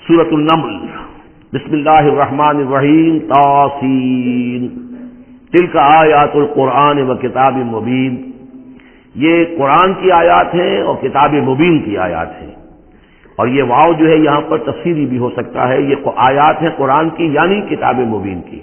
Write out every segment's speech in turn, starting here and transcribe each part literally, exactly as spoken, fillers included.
سورۃ النمل بسم اللہ الرحمن الرحیم طاسین تلک آیات القرآن و کتاب مبین، یہ قرآن کی آیات ہیں اور کتاب مبین کی آیات ہیں، اور یہ واو جو ہے یہاں پر تفسیری بھی ہو سکتا ہے، یہ آیات ہیں قرآن کی یعنی کتاب مبین کی۔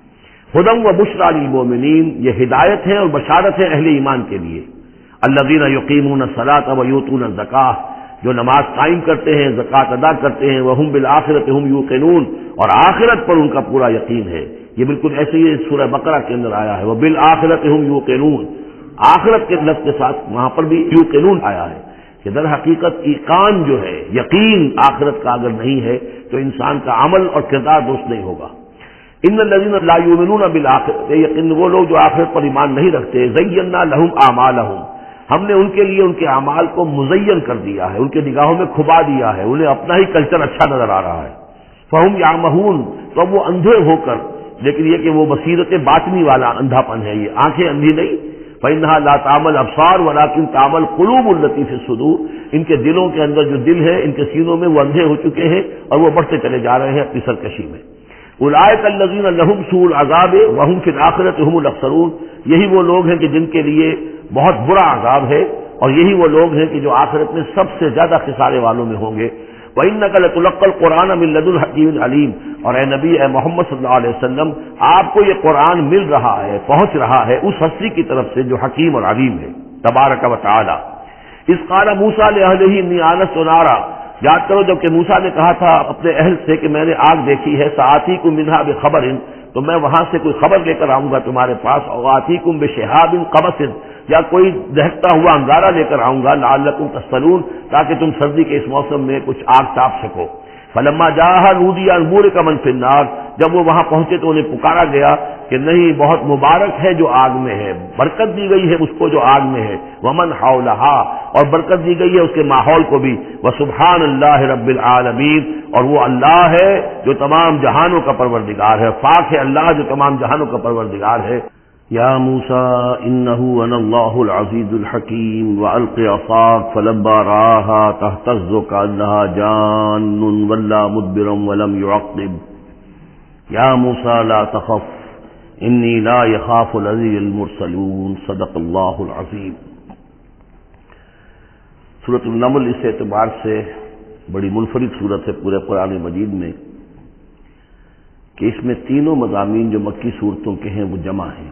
ہدی و بشریٰ للمؤمنین، یہ ہدایت ہے اور بشارت ہے اہل ایمان کے لیے۔ الذین یقیمون الصلاۃ و یؤتون الزکاۃ، جو نماز قائم کرتے ہیں، زکوٰۃ ادا کرتے ہیں، وہم بالآخرۃ ہم یوقنون، اور آخرت پر ان کا پورا یقین ہے۔ یہ بالکل ایسے ہی سورہ بقرہ کے اندر آیا ہے، وبالآخرۃ ہم یوقنون، آخرت کے لفظ کے ساتھ وہاں پر بھی یوقنون آیا ہے کہ در حقیقت ایقان جو ہے، یقین آخرت کا اگر نہیں ہے تو انسان کا عمل اور کردار درست نہیں ہوگا۔ ان الذین لا یؤمنون بالآخرۃ، یقین وہ لوگ جو آخرت پر ایمان نہیں رکھتے، زینا لہم اعمالہم، ہم نے ان کے لیے ان کے اعمال کو مزین کر دیا ہے، ان کے نگاہوں میں کھبا دیا ہے، انہیں اپنا ہی کلچر اچھا نظر آ رہا ہے۔ فہم یعمہون، تو اب وہ اندھے ہو کر، لیکن یہ کہ وہ بصیرت باطنی والا اندھا پن ہے، یہ آنکھیں اندھی نہیں، فإنہا لا تعمى الابصار ولكن تعمى القلوب التي في الصدور، ان کے دلوں کے اندر جو دل ہے، ان کے سینوں میں وہ اندھے ہو چکے ہیں اور وہ بڑھتے چلے جا رہے ہیں اپنی سرکشی میں۔ اولئک الذین لهم سوء العذاب وهم في الآخرۃ هم الاخسرون، یہی وہ لوگ ہیں کہ جن کے لیے بہت برا عذاب ہے، اور یہی وہ لوگ ہیں کہ جو آخرت میں سب سے زیادہ خسارے والوں میں ہوں گے۔ وَإِنَّكَ لَتُلَقَّى الْقُرْآنَ مِن لَّدُنْ حَكِيمٍ عَلِيمٍ، اور اے نبی، اے محمد صلی اللہ علیہ وسلم، آپ کو یہ قرآن مل رہا ہے، پہنچ رہا ہے اس ہستی کی طرف سے جو حکیم اور علیم ہے، تبارک و تعالی۔ اذ قال موسیٰ لأہلہ انی آنست نارا، یاد کرو جب کہ موسیٰ نے کہا تھا اپنے اہل سے کہ میں نے آگ دیکھی ہے، سآتیکم منہا بخبر، تو میں وہاں سے کوئی خبر لے کر آؤں گا تمہارے پاس، اور آتیکم بشہاب قبس، یا کوئی دہکتا ہوا انگارہ لے کر آؤں گا، لعلکم تصطلون، تاکہ تم سردی کے اس موسم میں کچھ آگ تاپ سکو۔ فلما جاءها نودی ان بورک من فی النار، جب وہ وہاں پہنچے تو انہیں پکارا گیا کہ نہیں، بہت مبارک ہے جو آگ میں ہے، برکت دی گئی ہے اس کو جو آگ میں ہے، ومن حولہا، اور برکت دی گئی ہے اس کے ماحول کو بھی، وسبحان اللہ رب العالمین، اور وہ اللہ ہے جو تمام جہانوں کا پروردگار ہے، پاک ہے اللہ جو تمام جہانوں کا پروردگار ہے۔ یا موسیٰ انہ انا اللہ العزیز الحکیم والق عصاک فلما رآها تہتز کأنها جان ولا مدبرا ولم يعقب یا موسیٰ لا تخف انی لا یخاف لدی المرسلون صدق اللہ العظیم۔ سورۃ النمل اس اعتبار سے بڑی منفرد سورت ہے پورے قرآن مجید میں کہ اس میں تینوں مضامین جو مکی صورتوں کے ہیں وہ جمع ہیں۔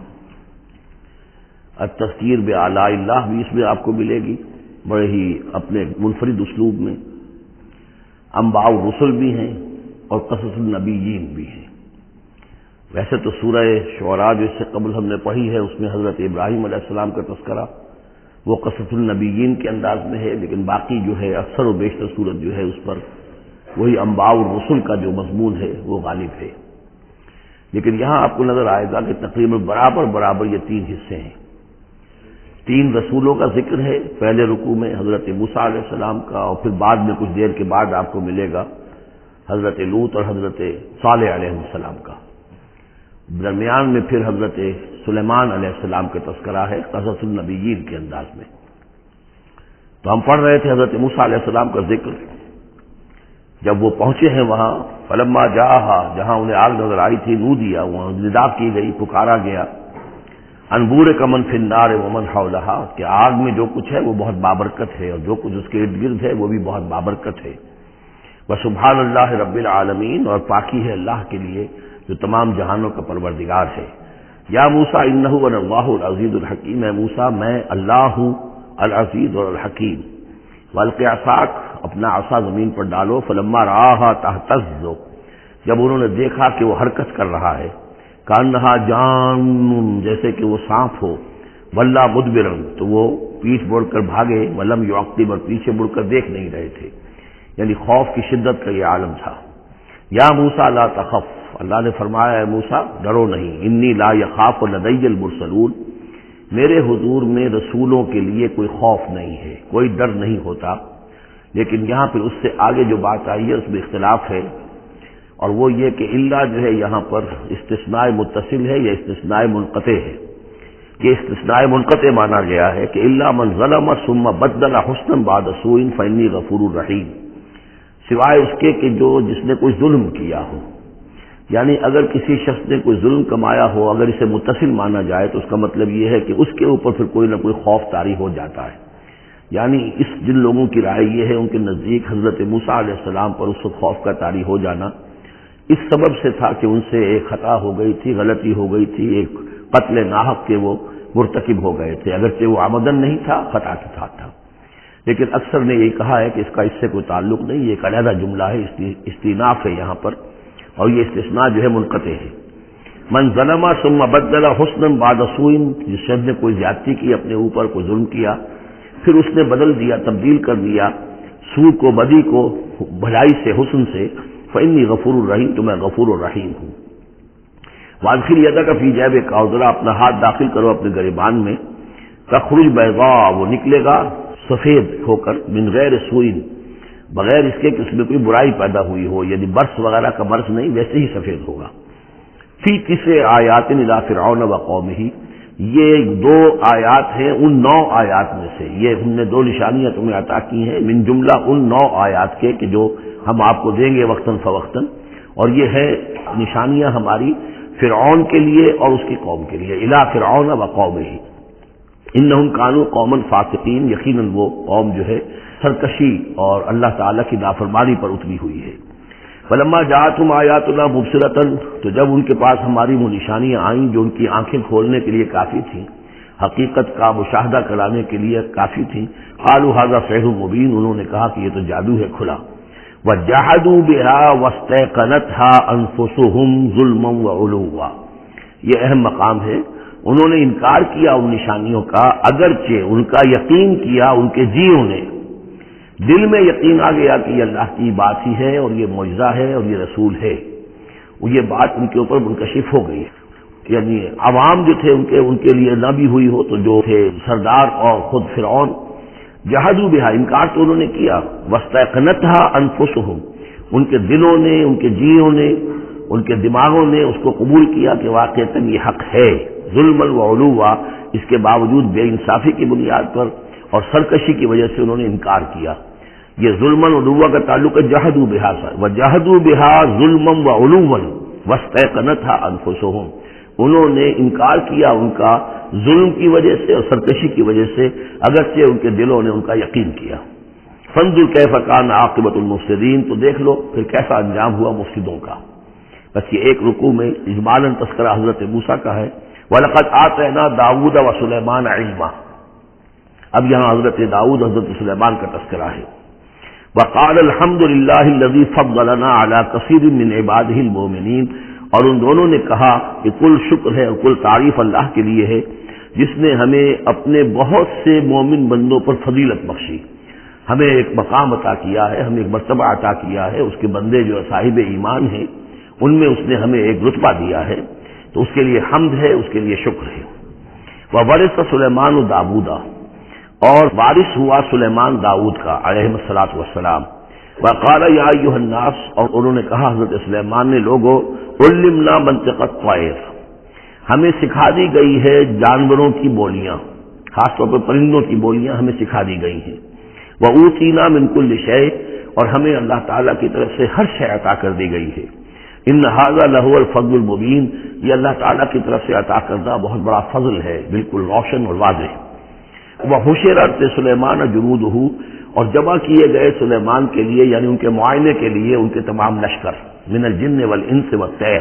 التذکیر بآلاء اللہ بھی اس میں آپ کو ملے گی بڑے ہی اپنے منفرد اسلوب میں، انباء الرسل بھی ہیں اور قصص النبیین بھی ہیں۔ ویسے تو سورہ شعراء جو اس سے قبل ہم نے پڑھی ہے اس میں حضرت ابراہیم علیہ السلام کا تذکرہ وہ قصص النبیین کے انداز میں ہے، لیکن باقی جو ہے اکثر و بیشتر صورت جو ہے اس پر وہی انباء الرسل کا جو مضمون ہے وہ غالب ہے۔ لیکن یہاں آپ کو نظر آئے گا کہ تقریباً برابر برابر یہ تین حصے ہیں، تین رسولوں کا ذکر ہے، پہلے رکوع میں حضرت موسیٰ علیہ السلام کا، اور پھر بعد میں کچھ دیر کے بعد آپ کو ملے گا حضرت لوط اور حضرت صالح علیہ السلام کا، درمیان میں پھر حضرت سلیمان علیہ السلام کا تذکرہ ہے قصص النبیین کے انداز میں۔ تو ہم پڑھ رہے تھے حضرت موسیٰ علیہ السلام کا ذکر، جب وہ پہنچے ہیں وہاں، فلما جاءها، جہاں انہیں آگ نظر آئی تھی، نودیا، وہاں ندا کی گئی، پکارا گیا، انبور کا من فی النار ومن حولہا، کہ آگ میں جو کچھ ہے وہ بہت بابرکت ہے اور جو کچھ اس کے ارد گرد ہے وہ بھی بہت بابرکت ہے۔ وسبحان اللہ رب العالمین، اور پاکی ہے اللہ کے لیے جو تمام جہانوں کا پروردگار ہے۔ یا موسیٰ انہ انا اللہ العزیز الحکیم، اے موسیٰ میں اللہ ہوں العزیز اور الحکیم۔ والق عصاک، اپنا عصا زمین پر ڈالو، فلما رآها تہتز، جب انہوں نے دیکھا کہ وہ حرکت کر رہا ہے، کانہا جان، جیسے کہ وہ سانپ ہو، ولا مدبرا، تو وہ پیٹھ موڑ کر بھاگے، ولم یعقب، اور پیچھے مڑ کر دیکھ نہیں رہے تھے، یعنی خوف کی شدت کا یہ عالم تھا۔ یا موسیٰ لا تخف، اللہ نے فرمایا اے موسیٰ ڈرو نہیں، انی لا یخاف لدی المرسلون، میرے حضور میں رسولوں کے لیے کوئی خوف نہیں ہے، کوئی ڈر نہیں ہوتا۔ لیکن یہاں پھر اس سے آگے جو بات آئی ہے اس میں اختلاف ہے، اور وہ یہ کہ اللہ جو ہے یہاں پر استثناء متصل ہے یا استثناء منقطع ہے۔ یہ استثناء منقطع مانا گیا ہے کہ الا من ظلم ثم بدل حسنا بعد سوء فانی غفور رحیم، سوائے اس کے کہ جو جس نے کوئی ظلم کیا ہو. یعنی اگر کسی شخص نے کوئی ظلم کمایا ہو، اگر اسے متصل مانا جائے تو اس کا مطلب یہ ہے کہ اس کے اوپر پھر کوئی نہ کوئی خوف طاری ہو جاتا ہے. یعنی اس جن لوگوں کی رائے یہ ہے، ان کے نزدیک حضرت موسیٰ علیہ السلام پر اس وقت خوف کا طاری ہو جانا اس سبب سے تھا کہ ان سے ایک خطا ہو گئی تھی، غلطی ہو گئی تھی، ایک قتل ناحق کے وہ مرتکب ہو گئے تھے، اگرچہ وہ عمدن نہیں تھا، خطا کے ساتھ تھا. لیکن اکثر نے یہ کہا ہے کہ اس کا اس سے کوئی تعلق نہیں، یہ ایک علیحدہ جملہ ہے، استئناف ہے یہاں پر، اور یہ استثناء جو ہے منقطع ہے. من ظلم ثم بدل حسنا بعد سوء، جس شخص نے کوئی زیادتی کی اپنے اوپر، کوئی ظلم کیا، پھر اس نے بدل دیا، تبدیل کر دیا سوء کو، بدی کو بھلائی سے، حسن سے، فإنی غفور الرحیم، تو میں غفور الرحیم ہوں. وادخل یدک فی جیبک، اور ذرا اپنا ہاتھ داخل کرو اپنے گریبان میں، تخرج بیضاء، وہ نکلے گا سفید ہو کر، من غیر سوء، بغیر اس کے کہ اس میں کوئی برائی پیدا ہوئی ہو، یعنی برس وغیرہ کا برس نہیں، ویسے ہی سفید ہوگا. فی تسع آیات الی فرعون و قومہ، یہ دو آیات ہیں ان نو آیات میں سے، یہ ہم نے دو نشانیاں تمہیں عطا کی ہیں من جملہ ان نو آیات کے کہ جو ہم آپ کو دیں گے وقتاً فوقتاً، اور یہ ہے نشانیاں ہماری فرعون کے لیے اور اس کی قوم کے لیے. الی فرعون و قومہ انہم کانوا قوما فاسقین، یقیناً وہ قوم جو ہے سرکشی اور اللہ تعالیٰ کی نافرمانی پر اتری ہوئی ہے. فلما جاءتهم آیاتنا مبصرۃ، تو جب ان کے پاس ہماری وہ نشانیاں آئیں جو ان کی آنکھیں کھولنے کے لیے کافی تھیں، حقیقت کا مشاہدہ کرانے کے لیے کافی تھیں، قالوا ھذا سحر مبین، انہوں نے کہا کہ یہ تو جادو ہے کھلا. وجحدوا بها واستيقنتها انفسهم ظلما وعلوا، یہ اہم مقام ہے. انہوں نے انکار کیا ان نشانیوں کا، اگرچہ ان کا یقین کیا ان کے جیوں نے، دل میں یقین آ گیا کہ یہ اللہ کی بات ہی ہے اور یہ معجزہ ہے اور یہ رسول ہے. وہ یہ بات ان کے اوپر منکشف ہو گئی. یعنی عوام جو تھے ان کے ان کے لیے نہ بھی ہوئی ہو تو جو تھے سردار اور خود فرعون، جحدوا بہا، انکار تو انہوں نے کیا، واستيقنتها انفسهم، ان کے دلوں نے، ان کے جیوں نے، ان کے دماغوں نے اس کو قبول کیا کہ واقعتاً یہ حق ہے. ظلما وعلوا، اس کے باوجود بے انصافی کی بنیاد پر اور سرکشی کی وجہ سے انہوں نے انکار کیا. یہ ظلما وعلوا کا تعلق ہے جحدوا بہا سے، وجحدوا بہا ظلما وعلوا واستيقنتها انفسهم، انہوں نے انکار کیا ان کا ظلم کی وجہ سے اور سرکشی کی وجہ سے، اگرچہ ان کے دلوں نے ان کا یقین کیا. فانظر کیف کان عاقبۃ المفسدین، تو دیکھ لو پھر کیسا انجام ہوا مفسدوں کا. بس یہ ایک رکوع میں اجمالاً تذکرہ حضرت موسیٰ کا ہے. وَلَقَدْ آتَيْنَا دَاوُودَ وَسُلَيْمَانَ عِلْمًا، اب یہاں حضرت داؤد حضرت سلیمان کا تذکرہ ہے. وَقَالَ الْحَمْدُ لِلَّهِ الَّذِي فَضَّلَنَا عَلَى كَثِيرٍ مِّنْ عِبَادِهِ الْمُؤْمِنِينَ، اور ان دونوں نے کہا کہ کل شکر ہے اور کل تعریف اللہ کے لیے ہے جس نے ہمیں اپنے بہت سے مومن بندوں پر فضیلت بخشی، ہمیں ایک مقام عطا کیا ہے، ہمیں ایک مرتبہ عطا کیا ہے. اس کے بندے جو صاحب ایمان ہیں ان میں اس نے ہمیں ایک رتبہ دیا ہے، تو اس کے لیے حمد ہے، اس کے لیے شکر ہے. وَوَرِثَ سُلَيْمَانُ دَاوُودَ، اور وارث ہوا سلیمان داؤد کا علیہ الصلوۃ والسلام. وقال یا ایھا الناس، اور انہوں نے کہا حضرت سلیمان نے، لوگو علمنا منطق الطیر، ہمیں سکھا دی گئی ہے جانوروں کی بولیاں، خاص طور پر پرندوں کی بولیاں ہمیں سکھا دی گئی ہیں. وَأُوتِینَا مِن كُلِّ شَیْءٍ، اور ہمیں اللہ تعالیٰ کی طرف سے ہر شے عطا کر دی گئی ہے. ان ھذا لہو الفضل المبین، یہ اللہ تعالیٰ کی طرف سے عطا کردہ بہت بڑا فضل ہے، بالکل روشن اور واضح. وَحُشِرَتْ لِسُلَیمَانَ جُنُودُهُ، اور جمع کیے گئے سلیمان کے لیے، یعنی ان کے معائنے کے لیے، ان کے تمام لشکر، من الجن والانس والطیر،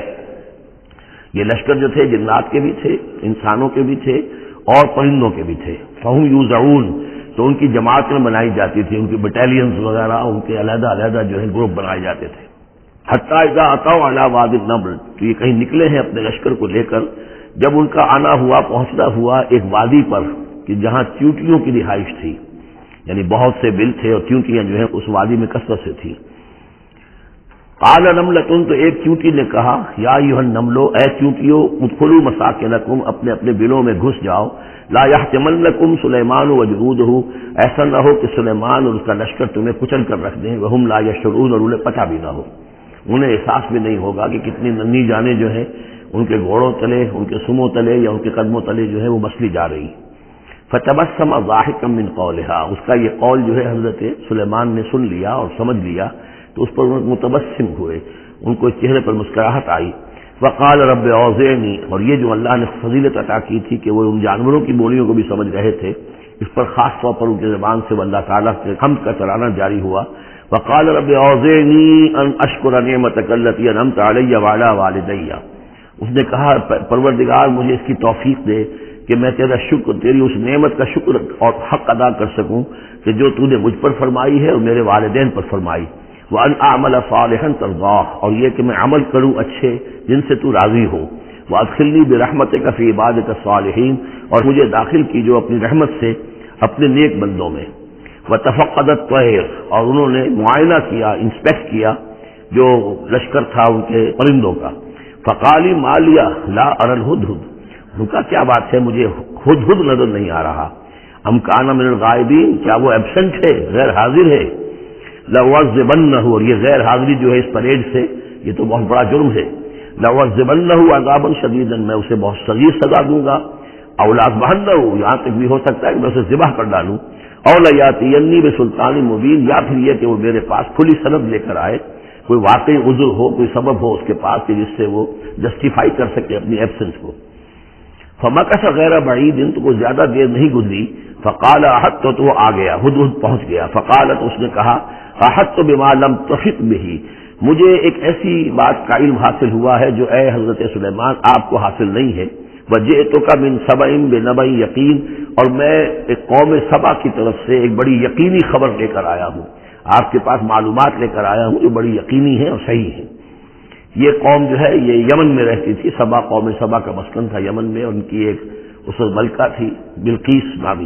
یہ لشکر جو تھے جنات کے بھی تھے، انسانوں کے بھی تھے اور پرندوں کے بھی تھے. فَهُمْ يُوزَعُونَ، تو ان کی جماعتیں بنائی جاتی تھی، ان کی بٹالینز وغیرہ، ان کے علیحدہ علیحدہ جو ہے گروپ بنائے جاتے تھے. حتیٰ اذا اتوا علی وادی النمل، تو یہ کہیں نکلے ہیں اپنے لشکر کو لے کر، جب ان کا آنا ہوا، پہنچنا ہوا ایک وادی پر کہ جہاں چیونٹیوں کی رہائش تھی، یعنی بہت سے بل تھے اور چیونٹیاں جو ہیں اس وادی میں کثرت سے تھیں. قال نملۃ، تو ایک چیونٹی نے کہا، یا ایھا النمل، اے چیونٹیوں، ادخلوا مساکنکم، اپنے اپنے بلوں میں گھس جاؤ. لا یحطمنکم سلیمان وجنودہ، ایسا نہ ہو کہ سلیمان اور اس کا لشکر تمہیں کچل کر رکھ دیں. وہم لا یشعرون، اور انہیں پتہ بھی نہ ہو، انہیں احساس بھی نہیں ہوگا کہ کتنی ننھی جانیں جو ہیں ان کے گھوڑوں تلے، ان کے سموں تلے یا ان کے قدموں تلے جو ہے وہ مسلی جا رہی. فتبسم ضاحکا من قولها، اس کا یہ قول جو ہے حضرت سلیمان نے سن لیا اور سمجھ لیا تو اس پر متبسم ہوئے، ان کو چہرے پر مسکراہٹ آئی۔ وقال رب اوزعنی، اور یہ جو اللہ نے فضیلت عطا کی تھی کہ وہ ان جانوروں کی بولیوں کو بھی سمجھ رہے تھے، اس پر خاص طور پر ان کی زبان سے وہ اللہ تعالیٰ کے حمد کا ترانہ جاری ہوا۔ وقال رب اوزعنی ان اشکر نعمتک التی انعمت علی وعلی والدی، اس نے کہا پروردگار مجھے اس کی توفیق دے کہ میں تیرا شکر، تیری اس نعمت کا شکر اور حق ادا کر سکوں کہ جو تو نے مجھ پر فرمائی ہے اور میرے والدین پر فرمائی۔ وَأَنْ أَعْمَلَ صَالِحًا تَرْضَاهُ، اور یہ کہ میں عمل کروں اچھے جن سے تو راضی ہو۔ وَأَدْخِلْنِي بِرَحْمَتِكَ فِي عِبَادِكَ الصَّالِحِينَ، اور مجھے داخل کیجو اپنی رحمت سے اپنے نیک بندوں میں۔ وَتَفَقَّدَ الطَّيْرَ، اور انہوں نے معائنہ کیا، انسپیکٹ کیا جو لشکر تھا ان کے پرندوں کا۔ فَقَالِ مَا لِيَ لَا أَرَى الْهُدْهُدَ، ان کا کیا بات ہے مجھے ہدہد نظر نہیں آ رہا۔ ام کان من الغائبین، کیا وہ ایبسنٹ ہے، غیر حاضر ہے۔ لَأُعَذِّبَنَّهُ، اور یہ غیر حاضری جو ہے اس پریڈ سے یہ تو بہت بڑا جرم ہے۔ لَأُعَذِّبَنَّهُ عَذَابًا شَدِيدًا، میں اسے بہت شدید سزا دوں گا۔ أَوْ لَأَذْبَحَنَّهُ، یہاں تک بھی ہو سکتا ہے کہ میں اسے ذبح کر ڈالوں۔ أَوْ لَيَأْتِيَنِّي بِسُلْطَانٍ مُبِينٍ، یا پھر یہ کہ وہ میرے پاس کھلی سند لے کر آئے، کوئی واقعی عذر ہو، کوئی سبب ہو اس کے پاس کہ جس سے وہ جسٹیفائی کر سکے اپنی ایبسنس کو۔ فَمَكَثَ غَيْرَ بَعِيدٍ، تو وہ زیادہ دیر نہیں گزری۔ فَقَالَ أَحَطتُ، تو وہ آ گیا، ہدہد پہنچ گیا۔ فَقَالَتْ، اس نے کہا أَحَطتُ بِمَا لَمْ تُحِطْ بِهِ، مجھے ایک ایسی بات کا علم حاصل ہوا ہے جو اے حضرت سلیمان آپ کو حاصل نہیں ہے۔ وَجِئْتُكَ مِنْ سَبَإٍ بِنَبَإٍ یقین، اور میں ایک قوم سبا کی طرف سے ایک بڑی یقینی خبر لے کر آیا ہوں، آپ کے پاس معلومات لے کر آیا ہوں جو بڑی یقینی ہے اور صحیح ہے۔ یہ قوم جو ہے یہ یمن میں رہتی تھی، سبا، قوم سبا کا مسکن تھا یمن میں، اور ان کی ایک اس وقت ملکہ تھی بلقیس نامی۔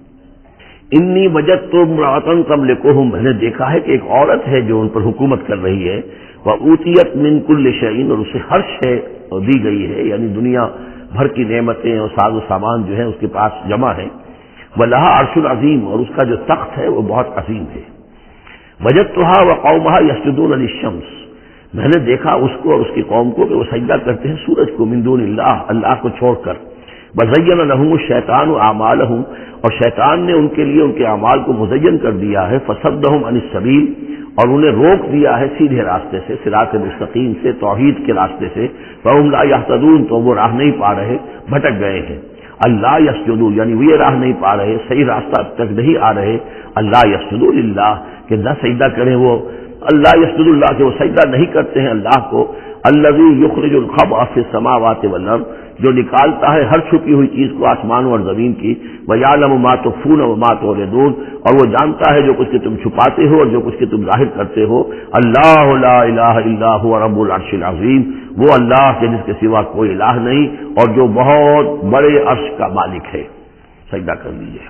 انی وجدت امرأۃ تملکہم، میں نے دیکھا ہے کہ ایک عورت ہے جو ان پر حکومت کر رہی ہے۔ وأوتیت من کل شیء، اور اسے ہر شے دی گئی ہے، یعنی دنیا بھر کی نعمتیں اور ساز و سامان جو ہے اس کے پاس جمع ہے۔ ولہا عرش عظیم، اور اس کا جو تخت ہے وہ بہت عظیم ہے۔ وجدتھا وقومھا یسجدون للشمس، میں نے دیکھا اس کو اور اس کی قوم کو کہ وہ سجدہ کرتے ہیں سورج کو، من دون اللہ، اللہ کو چھوڑ کر۔ وزین لهم الشیطان اعمالهم، اور شیطان نے ان کے لیے ان کے اعمال کو مزین کر دیا ہے۔ فصدهم عن السبیل، اور انہیں روک دیا ہے سیدھے راستے سے، صراط مستقیم سے، توحید کے راستے سے۔ فهم لا يهتدون، تو وہ راہ نہیں پا رہے، بھٹک گئے ہیں۔ اللہ یسجدوا، یعنی وہ یہ راہ نہیں پا رہے، صحیح راستہ تک نہیں آ رہے۔ اللہ یسجدوا للہ، کہ نہ سجدہ کریں وہ اللہ یسجد اللہ، کہ وہ سجدہ نہیں کرتے ہیں اللہ کو۔ الذی یخرج الخبء فی السماوات والارض، جو نکالتا ہے ہر چھپی ہوئی چیز کو آسمانوں اور زمین کی۔ ویعلم ما تخفون وما تعلنون، اور وہ جانتا ہے جو کچھ کہ تم چھپاتے ہو اور جو کچھ کہ تم ظاہر کرتے ہو۔ اللہ لا الہ الا هو رب العرش العظیم، وہ اللہ کے جس کے سوا کوئی الہ نہیں اور جو بہت بڑے عرش کا مالک ہے۔ سجدہ کر لیجیے۔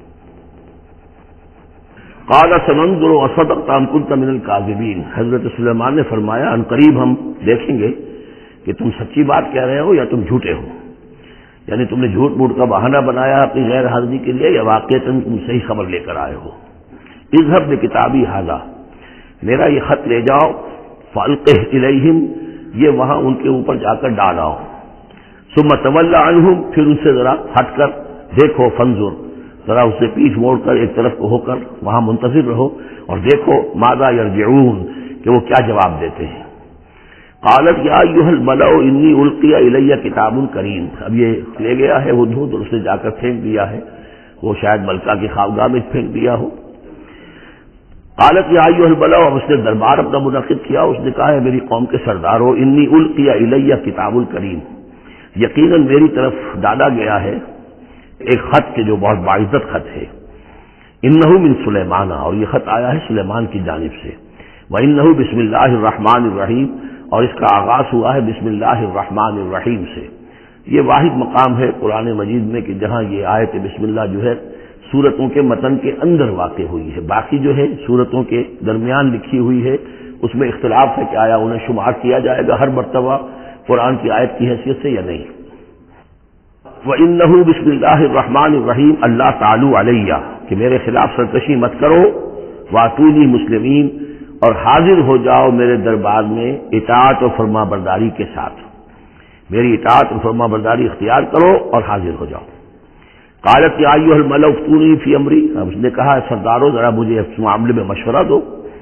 قال سننظر اصدقت ام كنت من الكاذبین، حضرت سلیمان نے فرمایا ان قریب ہم دیکھیں گے کہ تم سچی بات کہہ رہے ہو یا تم جھوٹے ہو، یعنی تم نے جھوٹ موٹ کا بہانہ بنایا اپنی غیر حاضری کے لیے یا واقعتاً تم صحیح خبر لے کر آئے ہو۔ اذهب بکتابی ھذا، میرا یہ خط لے جاؤ، فالقہ الیہم، یہ وہاں ان کے اوپر جا کر ڈالاؤ۔ ثم تول عنہم، پھر ان سے ذرا ہٹ کر دیکھو، فانظر، ذرا اس سے پیچھ موڑ کر ایک طرف کو ہو کر وہاں منتظر رہو اور دیکھو ماذا یرجعون، کہ وہ کیا جواب دیتے ہیں۔ قالت یا ایھا الملأ انی القی الی کتاب کریم، اب یہ لے گیا ہے ہدہد اور اس نے جا کر پھینک دیا ہے، وہ شاید ملکہ کی خوابگاہ میں پھینک دیا ہو۔ قالت یا ایھا الملأ، اب اس نے دربار اپنا منعقد کیا، اس نے کہا ہے میری قوم کے سردارو، انی القی الی کتاب کریم، یقیناً میری طرف ڈالا گیا ہے ایک خط کے جو بہت باعزت خط ہے۔ انہ من سلیمان، اور یہ خط آیا ہے سلیمان کی جانب سے۔ وانہ بسم اللہ الرحمن الرحیم، اور اس کا آغاز ہوا ہے بسم اللہ الرحمن الرحیم سے۔ یہ واحد مقام ہے قرآن مجید میں کہ جہاں یہ آیت بسم اللہ جو ہے سورتوں کے متن کے اندر واقع ہوئی ہے، باقی جو ہے سورتوں کے درمیان لکھی ہوئی ہے، اس میں اختلاف ہے کہ آیا انہیں شمار کیا جائے گا ہر مرتبہ قرآن کی آیت کی حیثیت سے یا نہیں۔ وَإِنَّهُ بسم اللہ الرحمن الرحیم اللہ تعالی علیہ، کہ میرے خلاف سرکشی مت کرو، وَأْتُونِي مسلمین، اور حاضر ہو جاؤ میرے دربار میں اطاعت و فرما برداری کے ساتھ، میری اطاعت و فرما برداری اختیار کرو اور حاضر ہو جاؤ۔ قالت یا ایھا الملأ افتونی فی امری، اب اس نے کہا سردارو ذرا مجھے اس معاملے میں مشورہ دو۔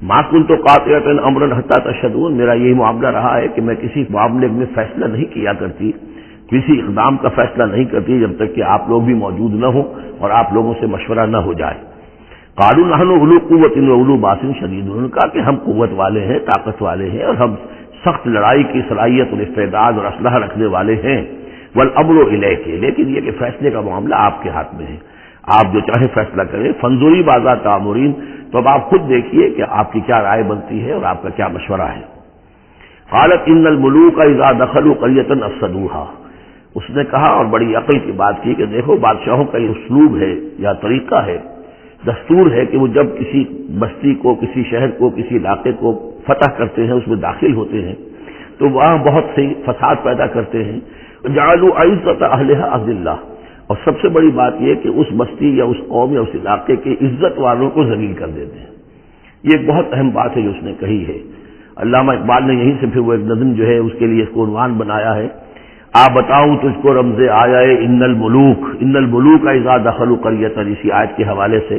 ما کنت قاطعۃ امرا حتی تشہدون، میرا یہی معاملہ رہا ہے کہ میں کسی معاملے میں فیصلہ نہیں کیا کرتی، کسی اقدام کا فیصلہ نہیں کرتی جب تک کہ آپ لوگ بھی موجود نہ ہوں اور آپ لوگوں سے مشورہ نہ ہو جائے۔ قالوا نحن اولو قوت و اولو باس شدید، انہوں نے کہا کہ ہم قوت والے ہیں، طاقت والے ہیں، اور ہم سخت لڑائی کی صلاحیت اور استعداد اور اسلحہ رکھنے والے ہیں۔ والامر الیک، لیکن یہ کہ فیصلے کا معاملہ آپ کے ہاتھ میں ہے، آپ جو چاہیں فیصلہ کریں۔ فانظری ماذا تأمرین، تو اب آپ خود دیکھیے کہ آپ کی کیا رائے بنتی ہے اور آپ کا کیا مشورہ ہے۔ قالت ان الملوک اذا دخلوا قریۃ افسدوها، اس نے کہا اور بڑی عقل کی بات کی کہ دیکھو بادشاہوں کا یہ اسلوب ہے یا طریقہ ہے، دستور ہے کہ وہ جب کسی بستی کو، کسی شہر کو، کسی علاقے کو فتح کرتے ہیں، اس میں داخل ہوتے ہیں تو وہاں بہت سی فساد پیدا کرتے ہیں۔ جعلوا عزت اہلھا اذلہ، اور سب سے بڑی بات یہ کہ اس بستی یا اس قوم یا اس علاقے کے عزت والوں کو ذلیل کر دیتے ہیں۔ یہ ایک بہت اہم بات ہے جو اس نے کہی ہے۔ علامہ اقبال نے یہیں سے پھر وہ ایک نظم جو ہے اس کے لیے اس کو عنوان بنایا ہے، آ بتاؤں تجھ کو رمز آیا ان الملوک، ان الملوک اذا دخلوا قریۃ، اسی آیت کے حوالے سے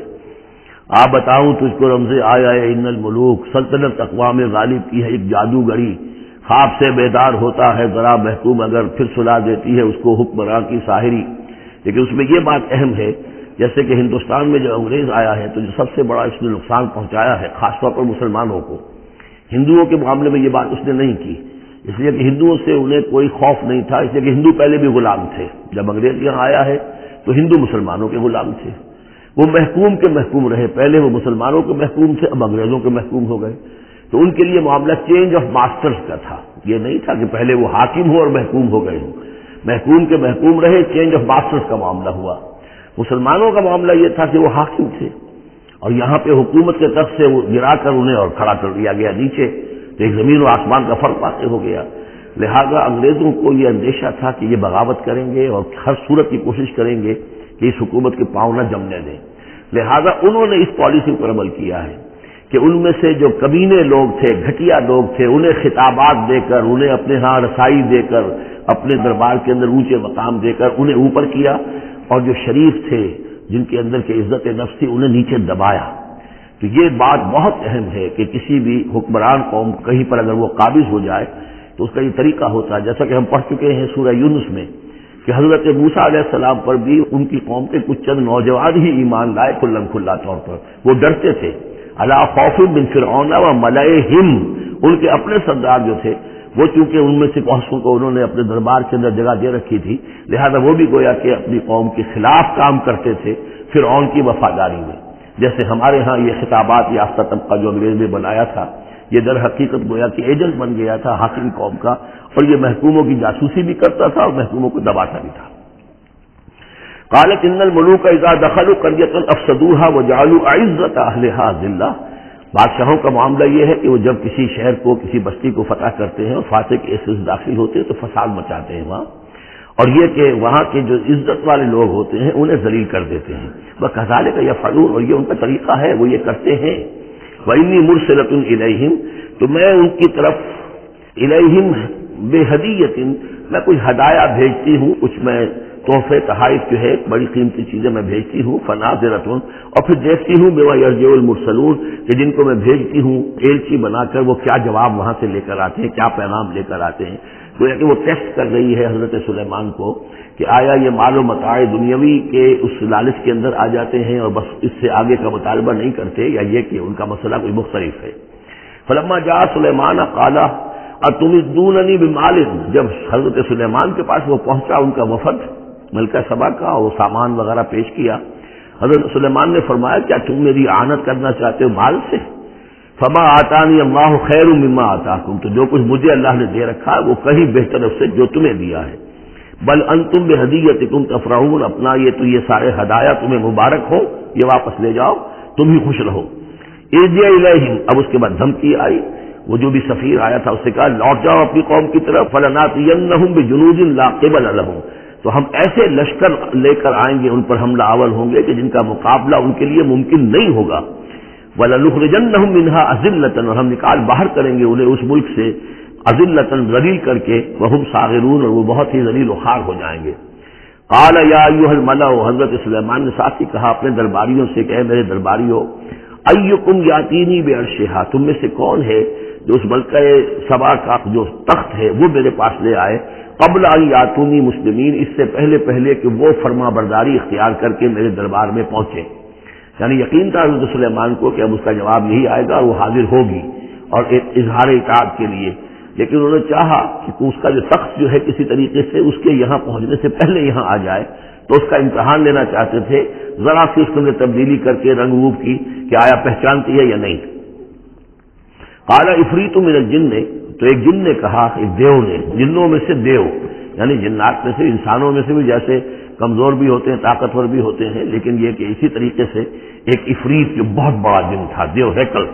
آ بتاؤں تجھ کو رمز آیا ان الملوک، سلطنت اقوام غالب کی ہے ایک جادوگری، خواب سے بیدار ہوتا ہے ذرا محکوم اگر، پھر سلا دیتی ہے اس کو حکمراں کی ساحری۔ لیکن اس میں یہ بات اہم ہے، جیسے کہ ہندوستان میں جو انگریز آیا ہے تو جو سب سے بڑا اس نے نقصان پہنچایا ہے خاص طور پر مسلمانوں کو، ہندوؤں کے معاملے میں یہ بات اس نے نہیں کی، اس لیے کہ ہندوؤں سے انہیں کوئی خوف نہیں تھا، اس لیے کہ ہندو پہلے بھی غلام تھے، جب انگریز یہاں آیا ہے تو ہندو مسلمانوں کے غلام تھے، وہ محکوم کے محکوم رہے، پہلے وہ مسلمانوں کے محکوم تھے، اب انگریزوں کے محکوم ہو گئے، تو ان کے لیے معاملہ چینج آف ماسٹرز کا تھا، یہ نہیں تھا کہ پہلے وہ حاکم ہو اور محکوم ہو گئے ہوں، محکوم کے محکوم رہے، چینج آف ماسٹرز کا معاملہ ہوا۔ مسلمانوں کا معاملہ یہ تھا کہ وہ حاکم تھے اور یہاں پہ حکومت کے تخت سے وہ گرا کر انہیں اور کھڑا کر دیا گیا نیچے، تو ایک زمین و آسمان کا فرق واقع ہو گیا۔ لہذا انگریزوں کو یہ اندیشہ تھا کہ یہ بغاوت کریں گے اور ہر صورت کی کوشش کریں گے کہ اس حکومت کے پاؤں نہ جمنے دیں، لہذا انہوں نے اس پالیسی پر عمل کیا ہے کہ ان میں سے جو کمینے لوگ تھے، گھٹیا لوگ تھے، انہیں خطابات دے کر، انہیں اپنے ہاں رسائی دے کر، اپنے دربار کے اندر اونچے مقام دے کر انہیں اوپر کیا، اور جو شریف تھے جن کے اندر کے عزت نفس تھی انہیں نیچے دبایا۔ تو یہ بات بہت اہم ہے کہ کسی بھی حکمران قوم کہیں پر اگر وہ قابض ہو جائے تو اس کا یہ طریقہ ہوتا ہے، جیسا کہ ہم پڑھ چکے ہیں سورہ یونس میں کہ حضرت موسیٰ علیہ السلام پر بھی ان کی قوم کے کچھ چند نوجوان ہی ایمان لائے کھلم کھلا طور پر، وہ ڈرتے تھے، الا خوف من فرعون و ملئہم، ان کے اپنے سردار جو تھے وہ چونکہ ان میں سے بہت کو انہوں نے اپنے دربار کے اندر جگہ دے رکھی تھی، لہذا وہ بھی گویا کہ اپنی قوم کے خلاف کام کرتے تھے فرعون کی وفاداری میں، جیسے ہمارے ہاں یہ خطابات یافتہ طبقہ جو انگریز نے بنایا تھا یہ در حقیقت گویا کہ ایجنٹ بن گیا تھا حاکم قوم کا، اور یہ محکوموں کی جاسوسی بھی کرتا تھا اور محکوموں کو دباتا بھی تھا۔ قالت ان الملوک اذا دخلوا قریۃ افسدوها وجعلوا اعزۃ اہلھا ذلہ، بادشاہوں کا معاملہ یہ ہے کہ وہ جب کسی شہر کو، کسی بستی کو فتح کرتے ہیں اور فاتح کے ایسے داخل ہوتے ہیں تو فساد مچاتے ہیں وہاں، اور یہ کہ وہاں کے جو عزت والے لوگ ہوتے ہیں انہیں ذلیل کر دیتے ہیں۔ وَكَذَلِكَ يَفْعَلُونَ، اور یہ ان کا طریقہ ہے، وہ یہ کرتے ہیں۔ وَإِنِّي مُرْسِلَةٌ إِلَيْهِمْ، تو میں ان کی طرف إِلَيْهِمْ بِهَدِيَّةٍ، میں کچھ ہدایہ بھیجتی ہوں، کچھ میں تحفے تحائف جو ہے بڑی قیمتی چیزیں میں بھیجتی ہوں، فناظرۃ، اور پھر دیکھتی ہوں بما یرجع المرسلون، کہ جن کو میں بھیجتی ہوں ایلچی بنا کر وہ کیا جواب وہاں سے لے کر آتے ہیں، کیا پیغام لے کر آتے ہیں۔ تو یہ کہ وہ ٹیسٹ کر رہی ہے حضرت سلیمان کو کہ آیا یہ مال و متاع دنیاوی کے اس لالچ کے اندر آ جاتے ہیں اور بس اس سے آگے کا مطالبہ نہیں کرتے، یا یہ کہ ان کا مسئلہ کوئی مختلف ہے۔ فلما جاء سلیمان قال اتمدوننی بمال، جب حضرت سلیمان کے پاس وہ پہنچا ان کا وفد ملکہ سبا کا، اور وہ سامان وغیرہ پیش کیا، حضرت سلیمان نے فرمایا کیا تم میری اعانت کرنا چاہتے ہو مال سے؟ فما آتانی اللہ خیر مما آتاکم، تو جو کچھ مجھے اللہ نے دے رکھا ہے وہ کہیں بہتر اس سے جو تمہیں دیا ہے۔ بل انتم بہدیتکم تفرحون، اپنا یہ تو یہ سارے ہدایہ تمہیں مبارک ہو، یہ واپس لے جاؤ، تم ہی خوش رہو۔ ارجع الیہم، اب اس کے بعد دھمکی آئی، وہ جو بھی سفیر آیا تھا اس سے کہا لوٹ جاؤ اپنی قوم کی طرف، فلناتینہم بجنود لا قبل لہم، تو ہم ایسے لشکر لے کر آئیں گے، ان پر حملہ آور ہوں گے کہ جن کا مقابلہ ان کے لیے ممکن نہیں ہوگا۔ وَلَنُخْرِجَنَّهُم مِّنْهَا أَذِلَّةً، اور ہم نکال باہر کریں گے انہیں اس ملک سے أَذِلَّةً، ذلیل کر کے، وَهُمْ صَاغِرُونَ، اور وہ بہت ہی ذلیل و خوار ہو جائیں گے۔ قَالَ يَا أَيُّهَا الْمَلَأُ، حضرت سلیمان نے ساتھ ہی کہا اپنے درباریوں سے کہ اے میرے درباریوں، ایکم یاتینی بعرشہا، تم میں سے کون ہے جو اس ملکہ سبا کا جو تخت ہے وہ میرے پاس لے آئے، قبل ان یاتونی مسلمین، اس سے پہلے پہلے کہ وہ فرما برداری اختیار کر کے میرے دربار میں پہنچے۔ یعنی یقین تھا حضرت سلیمان کو کہ اب اس کا جواب یہی آئے گا اور وہ حاضر ہوگی اور اظہار اطاعت کے لیے، لیکن انہوں نے چاہا کہ اس کا جو تخت جو ہے کسی طریقے سے اس کے یہاں پہنچنے سے پہلے یہاں آ جائے، تو اس کا امتحان لینا چاہتے تھے، ذرا سی اس کے اندر تبدیلی کر کے رنگ روپ کی کہ آیا پہچانتی ہے یا نہیں۔ قال عفریت من الجن نے، تو ایک جن نے کہا، ایک دیو نے، جنوں میں سے دیو، یعنی جنات میں سے، انسانوں میں سے بھی جیسے کمزور بھی ہوتے ہیں طاقتور بھی ہوتے ہیں، لیکن یہ کہ اسی طریقے سے ایک عفریت جو بہت بڑا جن تھا، دیو ہیکل،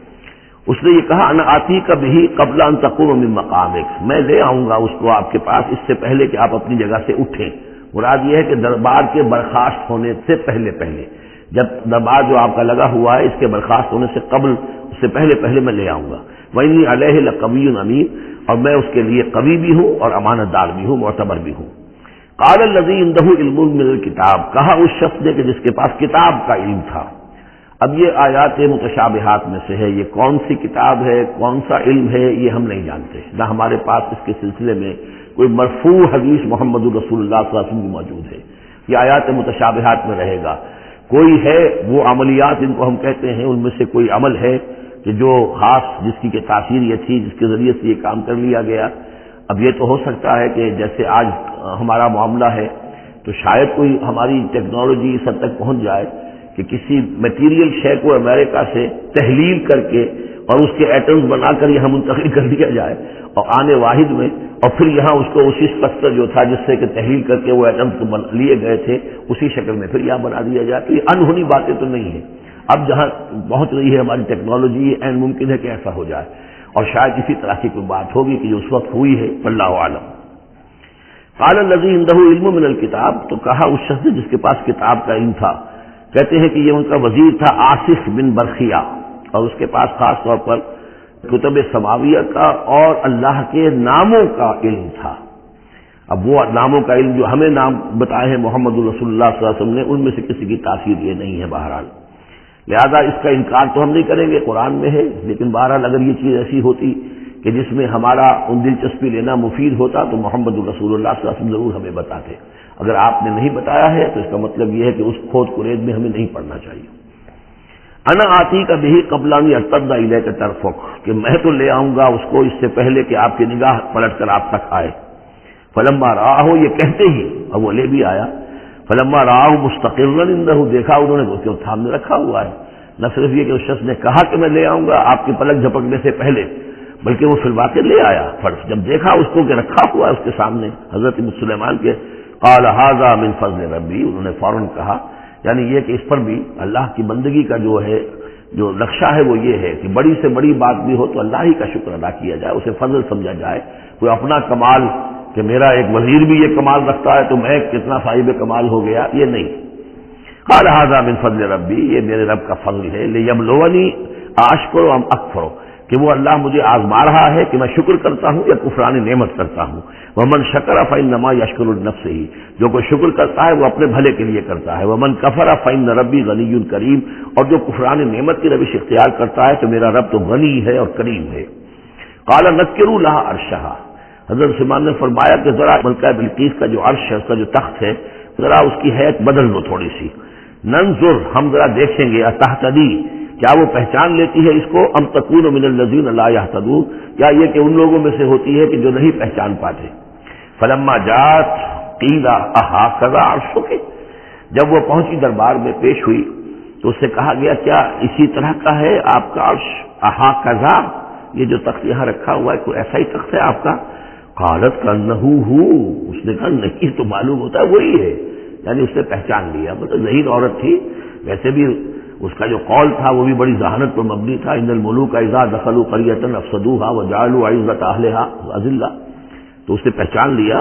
اس نے یہ کہا انا آتی کا بھی قبل ان تقوم من مقامک، میں لے آؤں گا اس کو آپ کے پاس اس سے پہلے کہ آپ اپنی جگہ سے اٹھیں۔ مراد یہ ہے کہ دربار کے برخاست ہونے سے پہلے پہلے، جب دربار جو آپ کا لگا ہوا ہے اس کے برخاست ہونے سے قبل، اس سے پہلے پہلے میں لے آؤں گا۔ وَإِنِّي عَلَيْهِ لَقَوِيٌّ أَمِينٌ، اور میں اس کے لیے قوی بھی ہوں اور امانت دار بھی ہوں، معتبر بھی ہوں۔ قال الذي عنده علم من الكتاب، کہا اس شخص نے کہ جس کے پاس کتاب کا علم تھا۔ اب یہ آیات متشابہات میں سے ہے، یہ کون سی کتاب ہے، کون سا علم ہے، یہ ہم نہیں جانتے، نہ ہمارے پاس اس کے سلسلے میں کوئی مرفوع حدیث محمد رسول اللہ صلی اللہ علیہ وسلم موجود ہے۔ یہ آیات متشابہات میں رہے گا۔ کوئی ہے وہ عملیات ان کو ہم کہتے ہیں، ان میں سے کوئی عمل ہے کہ جو خاص جس کی کہ تاثیر یہ تھی، جس کے ذریعے سے یہ کام کر لیا گیا۔ اب یہ تو ہو سکتا ہے کہ جیسے آج ہمارا معاملہ ہے تو شاید کوئی ہماری ٹیکنالوجی اس حد تک پہنچ جائے کہ کسی میٹیریل شے کو امریکہ سے تحلیل کر کے اور اس کے ایٹمز بنا کر یہاں منتقل کر دیا جائے اور آنے واحد میں، اور پھر یہاں اس کو اسی اسٹرکچر جو تھا جس سے کہ تحلیل کر کے وہ ایٹمز لیے گئے تھے اسی شکل میں پھر یہاں بنا دیا جائے۔ تو یہ انہونی باتیں تو نہیں ہیں، اب جہاں پہنچ رہی ہے ہماری ٹیکنالوجی، یہ عین ممکن ہے کہ ایسا ہو جائے، اور شاید اسی طرح کی کوئی بات ہوگی کہ جو اس وقت ہوئی ہے، واللہ اعلم۔ قال الذی عنده علم من الکتاب، تو کہا اس شخص جس کے پاس کتاب کا علم تھا، کہتے ہیں کہ یہ ان کا وزیر تھا آصف بن برخیہ، اور اس کے پاس خاص طور پر کتب سماویہ کا اور اللہ کے ناموں کا علم تھا۔ اب وہ ناموں کا علم جو ہمیں نام بتائے ہیں محمد رسول اللہ صلی اللہ علیہ وسلم نے، ان میں سے کسی کی تاثیر یہ نہیں ہے بہرحال، لہذا اس کا انکار تو ہم نہیں کریں گے، قرآن میں ہے، لیکن بہرحال اگر یہ چیز ایسی ہوتی کہ جس میں ہمارا ان دلچسپی لینا مفید ہوتا تو محمد رسول اللہ صلی اللہ علیہ وسلم ضرور ہمیں بتاتے۔ اگر آپ نے نہیں بتایا ہے تو اس کا مطلب یہ ہے کہ اس کھود کرید میں ہمیں نہیں پڑھنا چاہیے۔ انا آتی کا بھی قبل ان یرتد الیک طرفک، کہ میں تو لے آؤں گا اس کو اس سے پہلے کہ آپ کی نگاہ پلٹ کر آپ تک آئے۔ فلما رآہ، یہ کہتے ہی اور وہ لے بھی آیا، فلما رآہ مستقرا عنده، دیکھا انہوں نے اس کے سامنے رکھا ہوا ہے۔ نہ صرف یہ کہ اس شخص نے کہا کہ میں لے آؤں گا آپ کی پلک جھپکنے سے پہلے، بلکہ وہ فی الواقع لے آیا۔ فرض جب دیکھا اس کو کہ رکھا ہوا ہے اس کے سامنے حضرت سلیمان کے، قال ھذا من فضل ربی، انہوں نے فوراً کہا، یعنی یہ کہ اس پر بھی اللہ کی بندگی کا جو ہے جو نقشہ ہے وہ یہ ہے کہ بڑی سے بڑی بات بھی ہو تو اللہ ہی کا شکر ادا کیا جائے، اسے فضل سمجھا جائے، کوئی اپنا کمال کہ میرا ایک وزیر بھی یہ کمال رکھتا ہے تو میں کتنا صاحب کمال ہو گیا، یہ نہیں۔ قال ھذا من فضل ربی، یہ میرے رب کا فضل ہے، لیبلونی اشکر ام اکفر، کہ وہ اللہ مجھے آزما رہا ہے کہ میں شکر کرتا ہوں یا کفران نعمت کرتا ہوں۔ ومن شکر فانما یشکر لنفسہ، جو کوئی شکر کرتا ہے وہ اپنے بھلے کے لیے کرتا ہے۔ ومن کفر فان ربی غنی کریم، اور جو کفران نعمت کی روش اختیار کرتا ہے تو میرا رب تو غنی ہے اور کریم ہے۔ قال نکروا لها عرشها، حضرت سلیمان نے فرمایا کہ ذرا ملکہ بلقیس کا جو عرش ہے، اس کا جو تخت ہے، ذرا اس کی حیت بدل دو تھوڑی سی، ننظر، ہم ذرا دیکھیں گے، اتہتدی، کیا وہ پہچان لیتی ہے اس کو، ام تکون من الذین لا یہتدون، کیا یہ کہ ان لوگوں میں سے ہوتی ہے کہ جو نہیں پہچان پاتے۔ فلما جاءت قیل اھکذا عرشک، جب وہ پہنچی دربار میں پیش ہوئی تو اس سے کہا گیا کیا اسی طرح کا ہے آپ کا عرش، اھکذا، یہ جو تخت یہاں رکھا ہوا ہے کوئی ایسا ہی تخت ہے آپ کا؟ قالت کانہ ہو، اس نے کہا نہیں، تو معلوم ہوتا ہے وہی ہے، یعنی اس نے پہچان لیا، مطلب ذہین عورت تھی، ویسے بھی اس کا جو قول تھا وہ بھی بڑی ذہانت پر مبنی تھا، ان الملوک اذا دخلوا قرية افسدوها وجعلوا عزة اهلها اذلة، تو اس نے پہچان لیا،